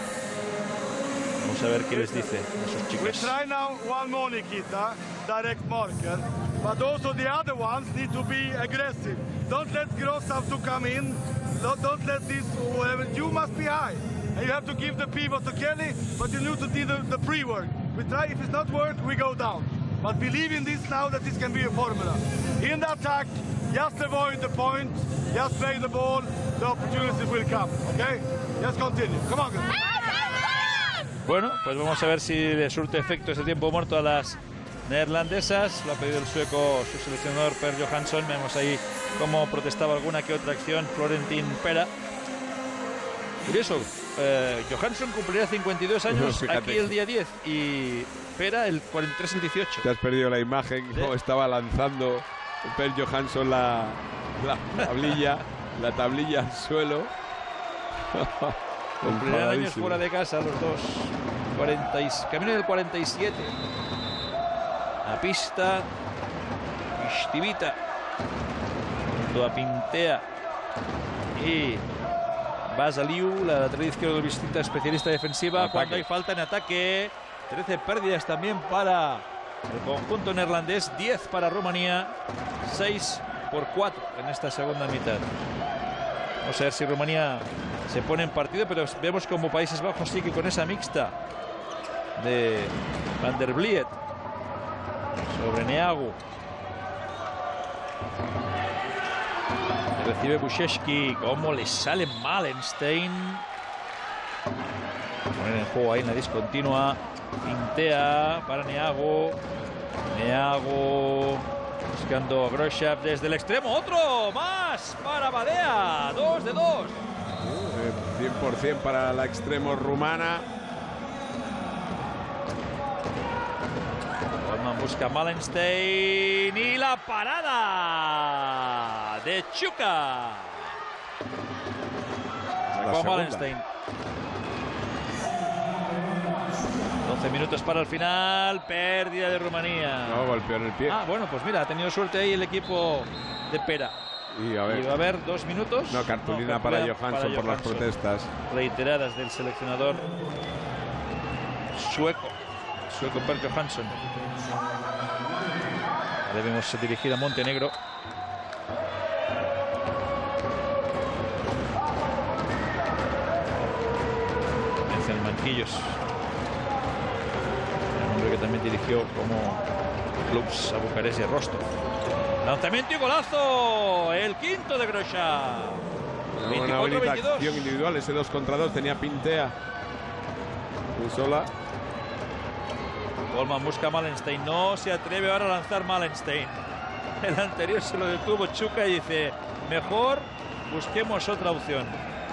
A: Vamos a ver qué les dice a sus
D: We
A: chicas.
D: try now one more, Nikita, direct marker, but also the other ones need to be aggressive. Don't let Grossa to come in. Don't, don't let this. Whoever, you must be high, and you have to give the pivot to Kelly, but you need to do the, the pre-work. We try. If it's not work, we go down. But believe in this now that this can be a formula. In the attack, just avoid the point. Just play the ball. The opportunity will come. Okay? Just continue. Come on, guys.
A: Bueno, pues vamos a ver si le surte efecto ese tiempo muerto a las neerlandesas. Lo ha pedido el sueco, su seleccionador Per Johansson. Vemos ahí cómo protestaba alguna que otra acción Florentin Pera. Curioso, eh, Johansson cumplirá cincuenta y dos años
B: no,
A: aquí el día diez y Pera el cuarenta y tres, el dieciocho.
B: Te has perdido la imagen, ¿sí? Cómo estaba lanzando Per Johansson la, la tablilla, la tablilla al suelo.
A: Cumplirán años fuera de casa los dos. cuarenta y, camino del cuarenta y siete. La pista. Istivita. Junto a Pintea. Y Basaliu, la lateral izquierdo del Visita, especialista defensiva. Ataque. Cuando hay falta en ataque. trece pérdidas también para el conjunto neerlandés. diez para Rumanía. seis por cuatro en esta segunda mitad. Vamos a ver si Rumanía se pone en partido, pero vemos como Países Bajos sigue con esa mixta de Van der Vliet sobre Neago. Recibe Busheshki, cómo le sale Malenstein. Poner en juego ahí en la discontinua. Pintea para Neago. Neago buscando a Grosjev desde el extremo. Otro más para Badea. Dos de dos.
B: cien por cien para la extremo rumana.
A: Holman busca a Malenstein y la parada de Chuka. Sacó Malenstein. doce minutos para el final. Pérdida de Rumanía.
B: No, golpeó en el pie.
A: Ah, bueno, pues mira, ha tenido suerte ahí el equipo de Pera.
B: Y a ver.
A: Y va a haber dos minutos.
B: No, cartulina, no, para, Johansson, para Johansson por las protestas
A: reiteradas del seleccionador sueco, sueco Per Johansson. Debemos dirigir a Montenegro. En Manquillos, el hombre que también dirigió como clubs a Bucarest y a Rostov. Lanzamiento y golazo, el quinto de Grossa.
B: Una bonita acción individual, ese dos contra dos tenía Pintea muy sola.
A: Holman busca a Malenstein, no se atreve ahora a lanzar Malenstein. El anterior se lo detuvo Chuka y dice, mejor busquemos otra opción.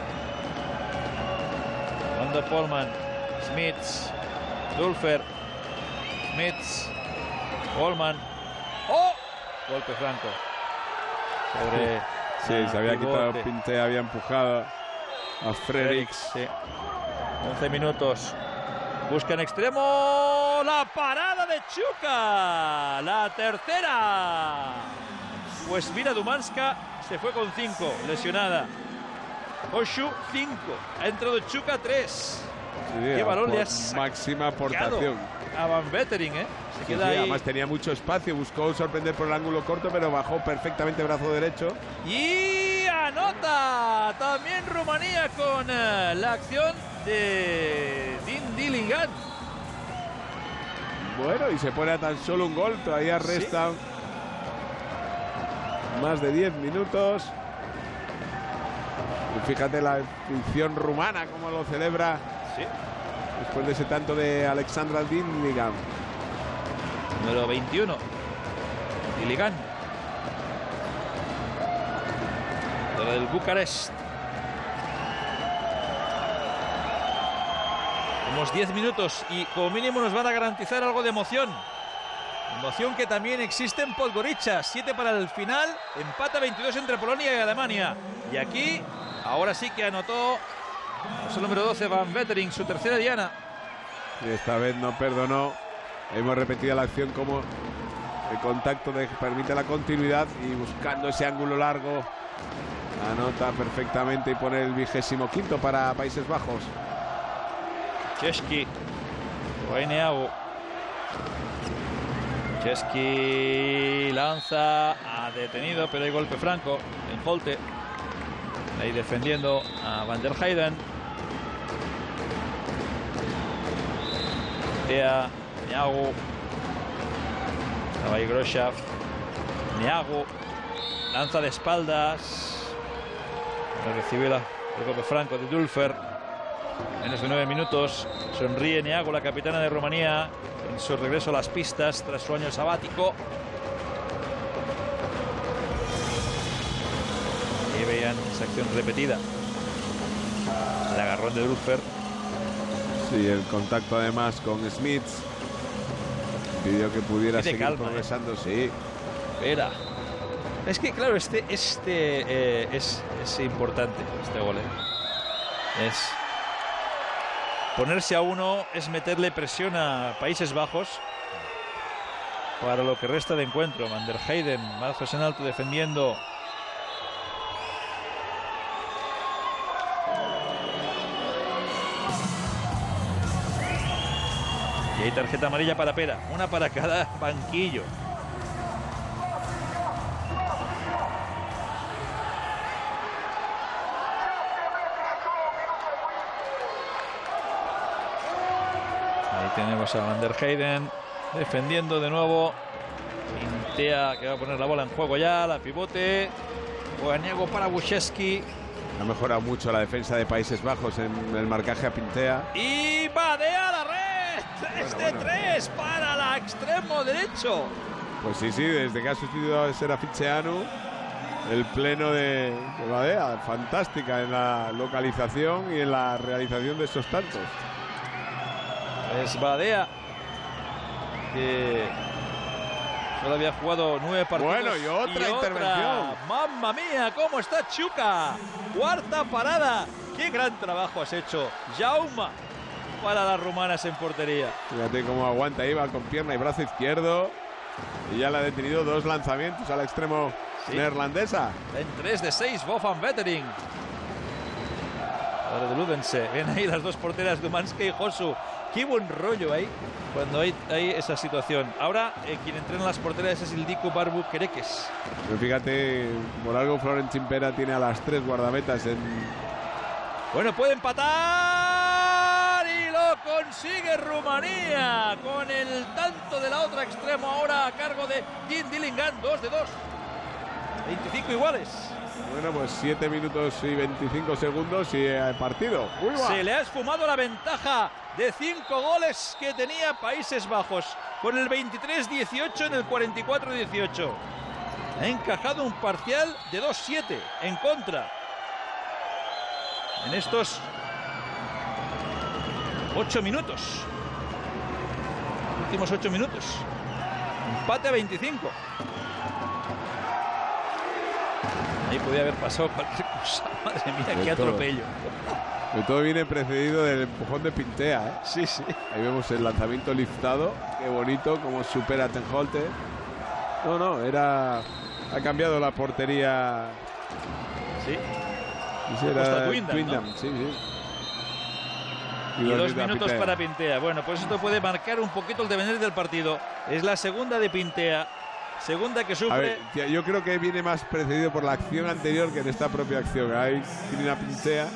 A: Cuando Polman, Smits, Dulfer, Smits, Holman. ¡Oh! Golpe franco. Sobre
B: sí, se había quitado Pintea, había empujado a Fredericks.
A: Sí. once minutos. Buscan extremo. La parada de Chuka. La tercera. Pues mira, Dumanska se fue con cinco, lesionada. Oshu cinco. Ha entrado Chuka tres.
B: Sí,
A: qué balón le ha
B: máxima aportación
A: a Van Bettering, ¿eh? Se
B: sí,
A: queda
B: sí,
A: ahí.
B: Además tenía mucho espacio, buscó sorprender por el ángulo corto, pero bajó perfectamente brazo derecho.
A: Y anota también Rumanía con uh, la acción de Dean Dillingham.
B: Bueno, y se pone a tan solo un gol, todavía restan sí. más de diez minutos. Y fíjate la afición rumana, cómo lo celebra.
A: Sí.
B: Después de ese tanto de Alexandra Dillingham.
A: número veintiuno, Iligan, de la del Bucarest. Unos diez minutos y como mínimo nos van a garantizar algo de emoción. Emoción que también existe en Podgorica. siete para el final, empate a veintidós entre Polonia y Alemania. Y aquí, ahora sí que anotó el número doce, Van Vettering, su tercera diana.
B: Y esta vez no perdonó. Hemos repetido la acción como el contacto de, permite la continuidad y buscando ese ángulo largo. Anota perfectamente y pone el vigésimo quinto para Países Bajos.
A: Czeski, Wojniawu. Czeski lanza, ha detenido, pero hay golpe franco en Holte. Ahí defendiendo a Van der Heyden. Tea, Niagu. Estaba ahí Groschav. Niagu. Lanza de espaldas. Recibe la, el golpe franco de Dulfer. Menos de nueve minutos. Sonríe Niagu, la capitana de Rumanía, en su regreso a las pistas tras su año sabático. Y veían esa acción repetida. El agarrón de Dulfer.
B: Sí, el contacto además con Smits. Pidió que pudiera seguir calma, progresando, eh. sí.
A: Espera. Es que, claro, este, este eh, es, es importante, este gol. Eh. Es ponerse a uno, es meterle presión a Países Bajos para lo que resta de encuentro. Van der Heyden, brazos en alto defendiendo. Y hay tarjeta amarilla para Pera, una para cada banquillo. Tenemos a Van der Heyden defendiendo de nuevo. Pintea, que va a poner la bola en juego ya, la pivote. Wojniawu para Buszewski.
B: Ha mejorado mucho la defensa de Países Bajos en el marcaje a Pintea.
A: Y badea la red. tres de tres para la extremo derecho.
B: Pues sí, sí, desde que ha sustituido a Seraficeanu, el pleno de, de Badea. Fantástica en la localización y en la realización de esos tantos.
A: Es Badea, que solo había jugado nueve partidos.
B: Bueno, y otra y intervención.
A: Otra. ¡Mamma mía! ¿Cómo está Chuka? Cuarta parada. ¡Qué gran trabajo has hecho, Jauma, para las rumanas en portería!
B: Fíjate cómo aguanta, iba con pierna y brazo izquierdo. Y ya le ha detenido dos lanzamientos al extremo sí. neerlandesa.
A: En tres de seis, Bo Van Vettering. Ahora de Ludense. Ven ahí las dos porteras, Dumanska y Josu. Qué buen rollo ahí cuando hay, hay esa situación. Ahora eh, quien entrena las porteras es Ildiko Barbu Kerekes.
B: Pero fíjate, por algo Florentin Pera tiene a las tres guardametas en...
A: Bueno, puede empatar y lo consigue Rumanía con el tanto de la otra extremo ahora a cargo de Jim Dillingham. Dos de dos. veinticinco iguales.
B: Bueno, pues siete minutos y veinticinco segundos y el partido. Uy,
A: se le ha esfumado la ventaja de cinco goles que tenía Países Bajos con el veintitrés dieciocho en el cuarenta y cuatro dieciocho. Ha encajado un parcial de dos siete en contra en estos ocho minutos. Últimos ocho minutos. Empate a veinticinco. Ahí podía haber pasado cualquier cosa. Madre mía, qué atropello.
B: De todo viene precedido del empujón de Pintea, ¿eh?
A: Sí, sí.
B: Ahí vemos el lanzamiento liftado. Qué bonito, como supera a Ten Holte. No, no, era... Ha cambiado la portería.
A: Sí.
B: Y era Twindam, ¿no? Sí, sí.
A: Y, y dos minutos Pintea. Para Pintea. Bueno, pues esto puede marcar un poquito el devenir del partido. Es la segunda de Pintea. Segunda que sufre.
B: A ver, tía, yo creo que viene más precedido por la acción anterior que en esta propia acción. Ahí tiene una Pintea.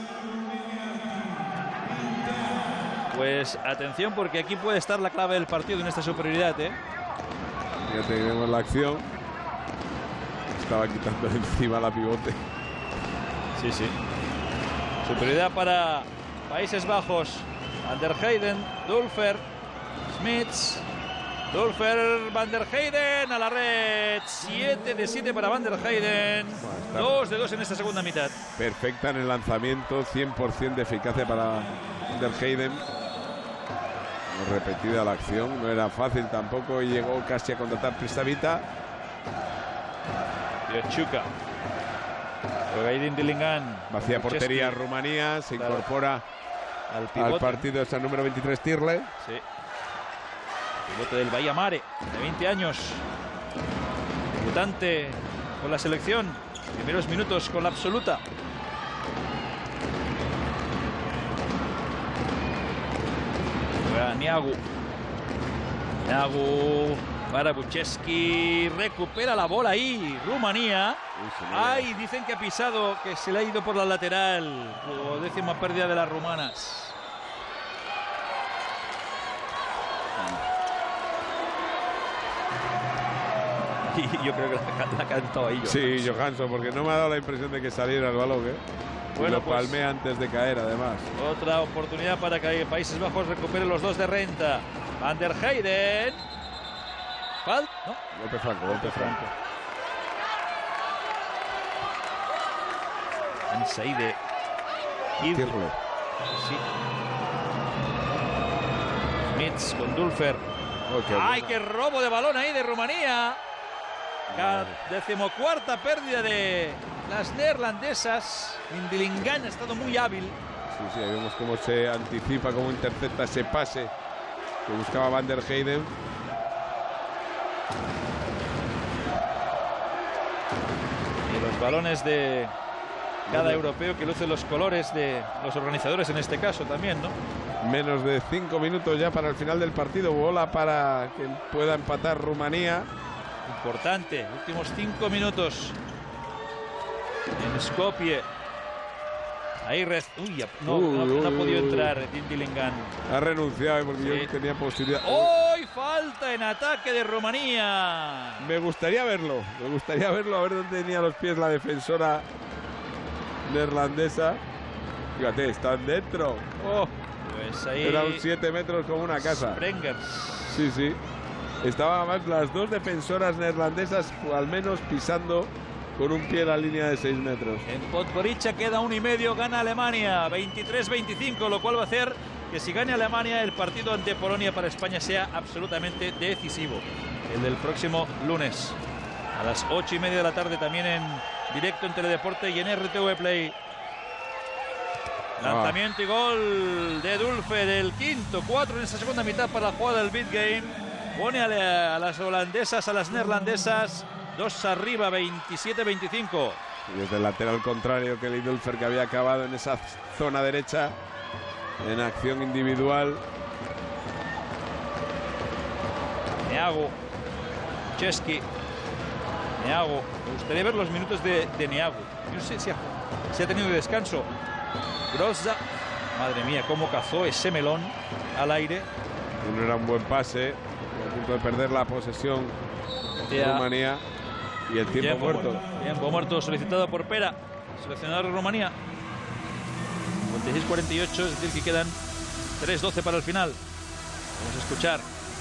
A: Pues atención, porque aquí puede estar la clave del partido en esta superioridad, ¿eh?
B: Ya tenemos la acción. Estaba quitando encima la pivote.
A: Sí, sí. Superioridad para Países Bajos. Van der Heyden, Dulfer, Smits. Dulfer Van der Heyden a la red. siete de siete para Van der Heyden. dos de dos en esta segunda mitad.
B: Perfecta en el lanzamiento, cien por ciento de eficacia para Van der Heyden. Repetida la acción, no era fácil tampoco y llegó casi a contratar Pristavita.
A: Chuka. Gaidin Dillingham.
B: Vacía portería
A: Chesky.
B: Rumanía, se
A: Claro.
B: incorpora
A: Al
B: al
A: pivote.
B: partido ese número veintitrés Tirle.
A: Sí. Pivote del Bahía Mare, de veinte años. Debutante con la selección. Primeros minutos con la absoluta. Juega Niagu. Niagu para Bucheski. Recupera la bola ahí. Rumanía. Ay, dicen que ha pisado, que se le ha ido por la lateral. O décima pérdida de las rumanas. Y yo creo que la, la ha cantado ahí.
B: Sí, Johansson, porque no me ha dado la impresión de que saliera el balón, ¿eh?
A: Bueno,
B: lo
A: pues,
B: palmé antes de caer, además.
A: Otra oportunidad para que Países Bajos recupere los dos de renta. Van der Heyden. ¿Fal? No.
B: Golpe franco, golpe franco.
A: Ansaide.
B: Tirle.
A: Sí. Smits con Dulfer.
B: Oh, qué
A: ¡Ay,
B: buena.
A: qué robo de balón ahí de Rumanía! Ca- Decimocuarta pérdida de las neerlandesas. Dillingham ha estado muy hábil.
B: Sí, sí, ahí vemos cómo se anticipa, cómo intercepta ese pase que buscaba Van der Heyden.
A: Y los balones de cada europeo que luce los colores de los organizadores en este caso también, ¿no?
B: Menos de cinco minutos ya para el final del partido. Bola para que pueda empatar Rumanía.
A: Importante, últimos cinco minutos en Skopje. Ahí rez... Uy, no,
B: Uy,
A: no, no ha
B: uy,
A: podido
B: uy.
A: entrar Dillingham.
B: Ha renunciado porque
A: Sí.
B: yo tenía posibilidad.
A: ¡Hoy falta en ataque de Rumanía!
B: Me gustaría verlo, me gustaría verlo, a ver dónde tenía los pies la defensora neerlandesa. Fíjate, están dentro. Oh,
A: Pues ahí
B: era un siete metros como una casa.
A: Sprengers.
B: Sí, sí. Estaban más las dos defensoras neerlandesas, o al menos pisando con un pie la línea de seis metros.
A: En Podgorica queda uno y medio, gana Alemania, veintitrés veinticinco, lo cual va a hacer que si gane Alemania el partido ante Polonia para España sea absolutamente decisivo. El del próximo lunes a las ocho y media de la tarde, también en directo en Teledeporte y en R T V Play. Lanzamiento y gol de Dulfer, el quinto, cuatro en esta segunda mitad para la jugada del Beat Game. Pone a, la- a las holandesas, a las neerlandesas, dos arriba, veintisiete veinticinco.
B: Y desde el lateral contrario, Kelly Dulfer, que había acabado en esa zona derecha en acción individual.
A: Niagu, Chesky, Niagu. Me gustaría ver los minutos de, de Niagu. Yo no sé si ha, si ha tenido descanso. Grozza, madre mía, cómo cazó ese melón al aire.
B: No era un buen pase, a punto de perder la posesión
A: Ya.
B: Rumanía. Y el tiempo muerto.
A: Tiempo muerto solicitado por Pera, seleccionador de Rumanía. cincuenta y seis cuarenta y ocho, es decir que quedan tres doce para el final. Vamos a escuchar.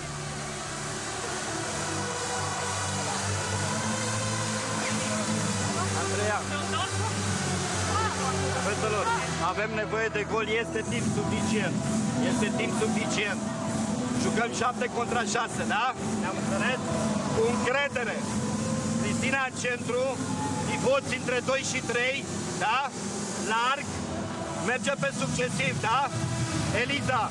E: Andreea. Fetelor, avem nevoie de gol, este timp suficient. Este timp suficient. Jucăm șapte contra șase, da? Ne-am înțeles? Cu încredere. Cristina în centru, pivoți între doi și trei, da? Larg, merge pe succesiv, da? Eliza.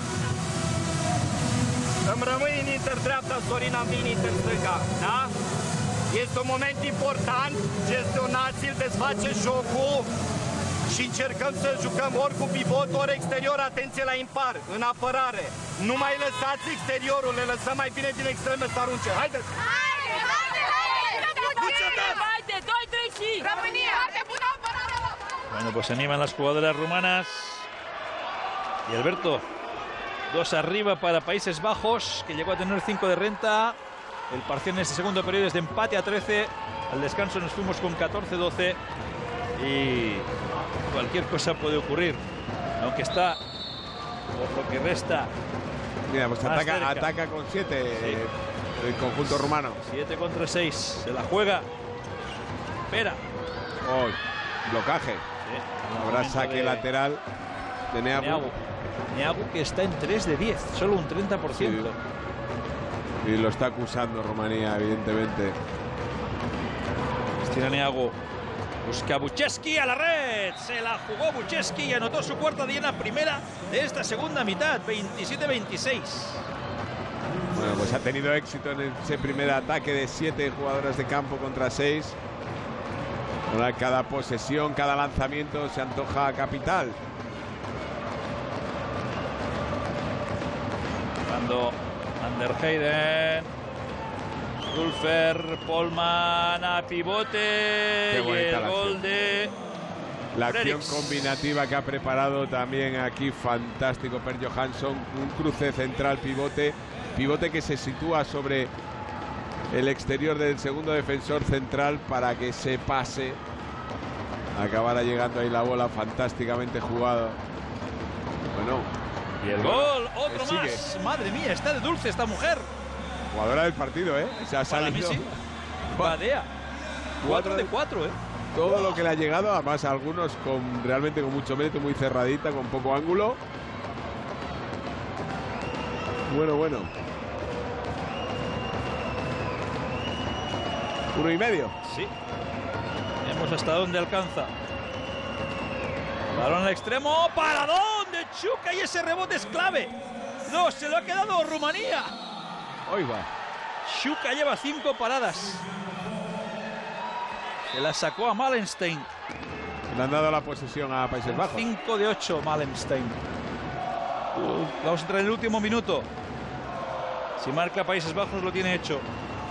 E: Îmi rămâi în inter-dreapta, Sorina în inter-stânga, da? Este un moment important, gestionați-l, desface jocul și încercăm să jucăm ori cu pivot, ori exterior, atenție la impar, în apărare. Nu mai lăsați exteriorul, le lăsăm mai bine din extreme să arunce. Haideți!
F: Haide, haide, haide! Haide, doi, trei și... România! Haide, bună apărare!
A: Bueno, pues se animan las jugadoras rumanas. Y Alberto, dos arriba para Países Bajos, que llegó a tener cinco de renta. El parcial en este segundo periodo es de empate a trece. Al descanso nos fuimos con catorce doce. Y cualquier cosa puede ocurrir. Aunque está, por lo que resta,
B: Mira, pues
A: Más
B: ataca,
A: cerca.
B: ataca con siete
A: Sí.
B: el conjunto rumano.
A: siete contra seis. Se la juega. Espera.
B: Oh, blocaje.
A: Sí.
B: Habrá saque
A: de
B: lateral de Neagu.
A: Neagu. Neagu que está en tres de diez. Solo un treinta por ciento.
B: Sí. Y lo está acusando Rumanía, evidentemente.
A: Estira Neagu. Busca Bucheski a la red. Se la jugó Bucheski y anotó su cuarta diana primera de esta segunda mitad. veintisiete veintiséis.
B: Bueno, pues ha tenido éxito en ese primer ataque de siete jugadoras de campo contra seis. Ahora cada posesión, cada lanzamiento se antoja capital.
A: Cuando Ander Heyden, Dulfer, Polman a pivote y el gol de
B: la acción
A: Frerichs.
B: Combinativa que ha preparado también aquí, fantástico Per Johansson, un cruce central pivote, pivote que se sitúa sobre el exterior del segundo defensor central para que se pase. Acabara llegando ahí la bola, fantásticamente jugado. Bueno,
A: y el gol, otro
B: sigue.
A: más. Madre mía, está de dulce esta mujer.
B: Jugadora del partido, ¿eh? Se ha
A: Para mí
B: salido.
A: sí. Badea. cuatro de cuatro, ¿eh?
B: Todo lo que le ha llegado, además algunos con realmente con mucho mérito, muy cerradita, con poco ángulo. Bueno, bueno. Uno y medio.
A: Sí. Vemos hasta dónde alcanza. Balón al extremo. ¿Para dónde? Chuca, y ese rebote es clave. No, se lo ha quedado Rumanía.
B: Oiga.
A: Chuca lleva cinco paradas. Se la sacó a Malenstein.
B: Le han dado la posesión a Países Bajos.
A: cinco de ocho Malenstein. Uh, vamos a entrar en el último minuto. Si marca Países Bajos lo tiene hecho.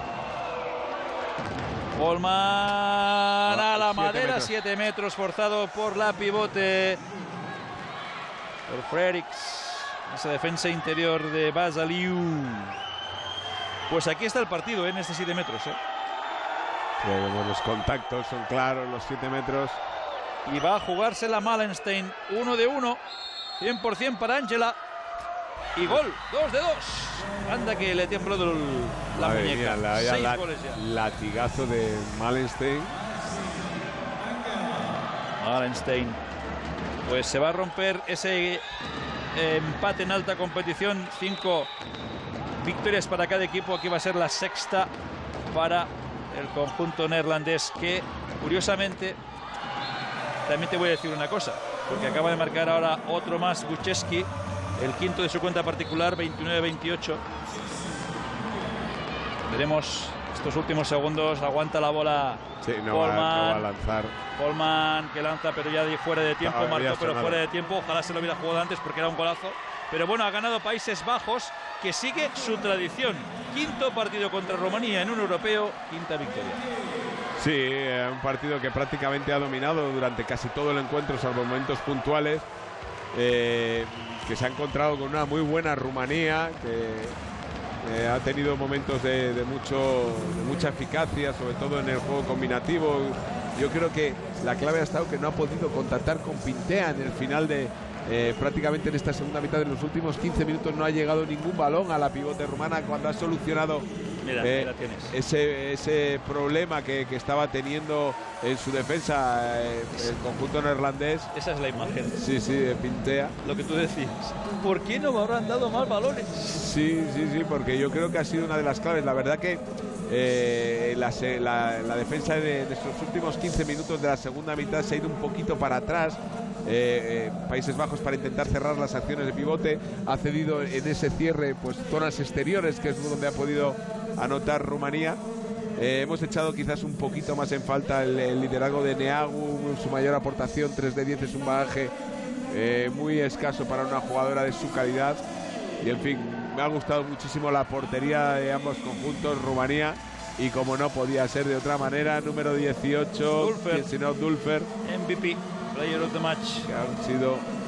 A: Polman a la madera, siete metros, forzado por la pivote. Por Frerichs. Esa defensa interior de Basaliu. Pues aquí está el partido, ¿eh? En este siete metros. ¿eh?
B: Sí, vemos los contactos, son claros, los siete metros.
A: Y va a jugarse la Malenstein. Uno de uno. cien por cien para Ángela. Y gol, dos de dos. Anda que le tembló la
B: Madre
A: muñeca.
B: mía, la, ya
A: Seis
B: la,
A: goles ya.
B: latigazo de Malenstein.
A: Malenstein. Pues se va a romper ese eh, empate en alta competición. Cinco victorias para cada equipo. Aquí va a ser la sexta para el conjunto neerlandés, que curiosamente también te voy a decir una cosa, porque acaba de marcar ahora otro más Bucheski, el quinto de su cuenta particular, veintinueve veintiocho. Veremos estos últimos segundos. Aguanta la bola.
B: Sí, no,
A: Polman.
B: va, no va a lanzar.
A: Polman que lanza, pero ya de fuera de tiempo.
B: No,
A: marcó, pero
B: sonado.
A: fuera de tiempo. Ojalá se lo hubiera jugado antes porque era un golazo. Pero bueno, ha ganado Países Bajos, que sigue su tradición. Quinto partido contra Rumanía en un europeo, quinta victoria.
B: Sí, eh, un partido que prácticamente ha dominado durante casi todo el encuentro, salvo momentos puntuales. Eh, que se ha encontrado con una muy buena Rumanía, que eh, ha tenido momentos de, de, mucho, de mucha eficacia, sobre todo en el juego combinativo. Yo creo que la clave ha estado que no ha podido contactar con Pintea en el final de... Eh, prácticamente en esta segunda mitad, de los últimos quince minutos no ha llegado ningún balón a la pivote rumana, cuando ha solucionado
A: Mira,
B: eh,
A: mira, tienes.
B: ese, ese problema que, que estaba teniendo en su defensa eh, el conjunto neerlandés.
A: Esa es la imagen.
B: Sí, sí, de Pintea.
A: Lo que tú decías. ¿Por qué no me habrán dado más balones?
B: Sí, sí, sí, porque yo creo que ha sido una de las claves. La verdad que eh, la, la, la defensa de, de estos últimos quince minutos de la segunda mitad se ha ido un poquito para atrás. Eh, eh, Países Bajos, para intentar cerrar las acciones de pivote, ha cedido en ese cierre pues zonas exteriores, que es donde ha podido anotar Rumanía. Eh, hemos echado quizás un poquito más en falta el, el liderazgo de Neagu, su mayor aportación, tres de diez, es un bagaje eh, muy escaso para una jugadora de su calidad. Y en fin, me ha gustado muchísimo la portería de ambos conjuntos. Rumanía, y como no podía ser de otra manera, número dieciocho,
A: Dulfer.
B: quien si no Dulfer,
A: M V P, Player of the Match.
B: que han sido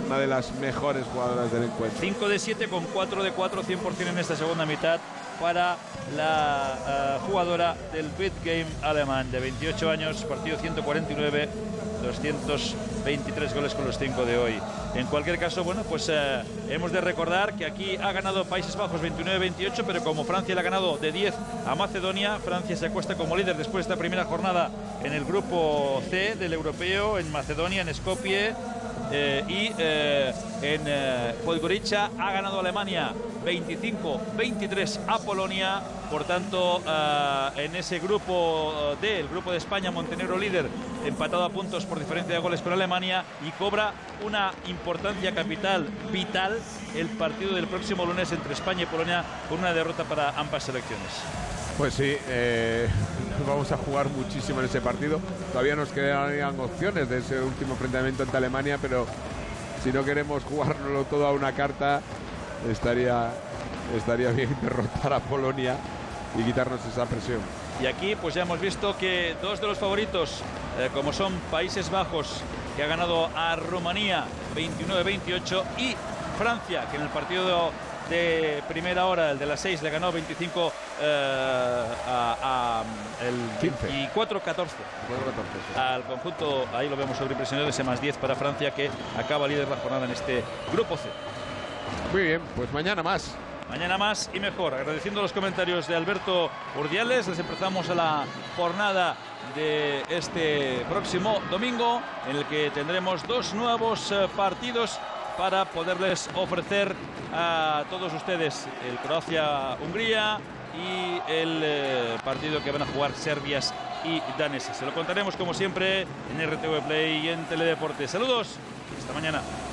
B: una de las mejores jugadoras del encuentro.
A: cinco de siete con cuatro de cuatro, cien por cien en esta segunda mitad para la uh, jugadora del Big Game alemán de veintiocho años, partido ciento cuarenta y nueve, doscientos veintitrés goles con los cinco de hoy. En cualquier caso, bueno, pues eh, hemos de recordar que aquí ha ganado Países Bajos veintinueve veintiocho, pero como Francia le ha ganado de diez a Macedonia, Francia se acuesta como líder después de esta primera jornada en el grupo C del europeo, en Macedonia, en Skopje. Eh, y eh, en eh, Podgorica ha ganado Alemania veinticinco veintitrés a Polonia. Por tanto, eh, en ese grupo D, el grupo de España, Montenegro líder, empatado a puntos por diferencia de goles con Alemania, y cobra una importancia capital, vital, el partido del próximo lunes entre España y Polonia, con una derrota para ambas selecciones.
B: Pues sí, eh, vamos a jugar muchísimo en ese partido. Todavía nos quedan opciones de ese último enfrentamiento ante Alemania, pero si no queremos jugárnoslo todo a una carta, estaría, estaría bien derrotar a Polonia y quitarnos esa presión.
A: Y aquí pues ya hemos visto que dos de los favoritos, eh, como son Países Bajos, que ha ganado a Rumanía veintinueve veintiocho, y Francia, que en el partido de primera hora, el de las seis, le ganó veinticinco eh, a, a el veinticuatro catorce al conjunto. Ahí lo vemos sobreimpresionado, ese más diez para Francia, que acaba líder la jornada en este grupo C.
B: Muy bien, pues mañana más.
A: Mañana más y mejor. Agradeciendo los comentarios de Alberto Urdiales, les empezamos a la jornada de este próximo domingo, en el que tendremos dos nuevos eh, partidos para poderles ofrecer a todos ustedes: el Croacia-Hungría y el eh, partido que van a jugar serbias y daneses. Se lo contaremos como siempre en R T V Play y en Teledeporte. Saludos, hasta mañana.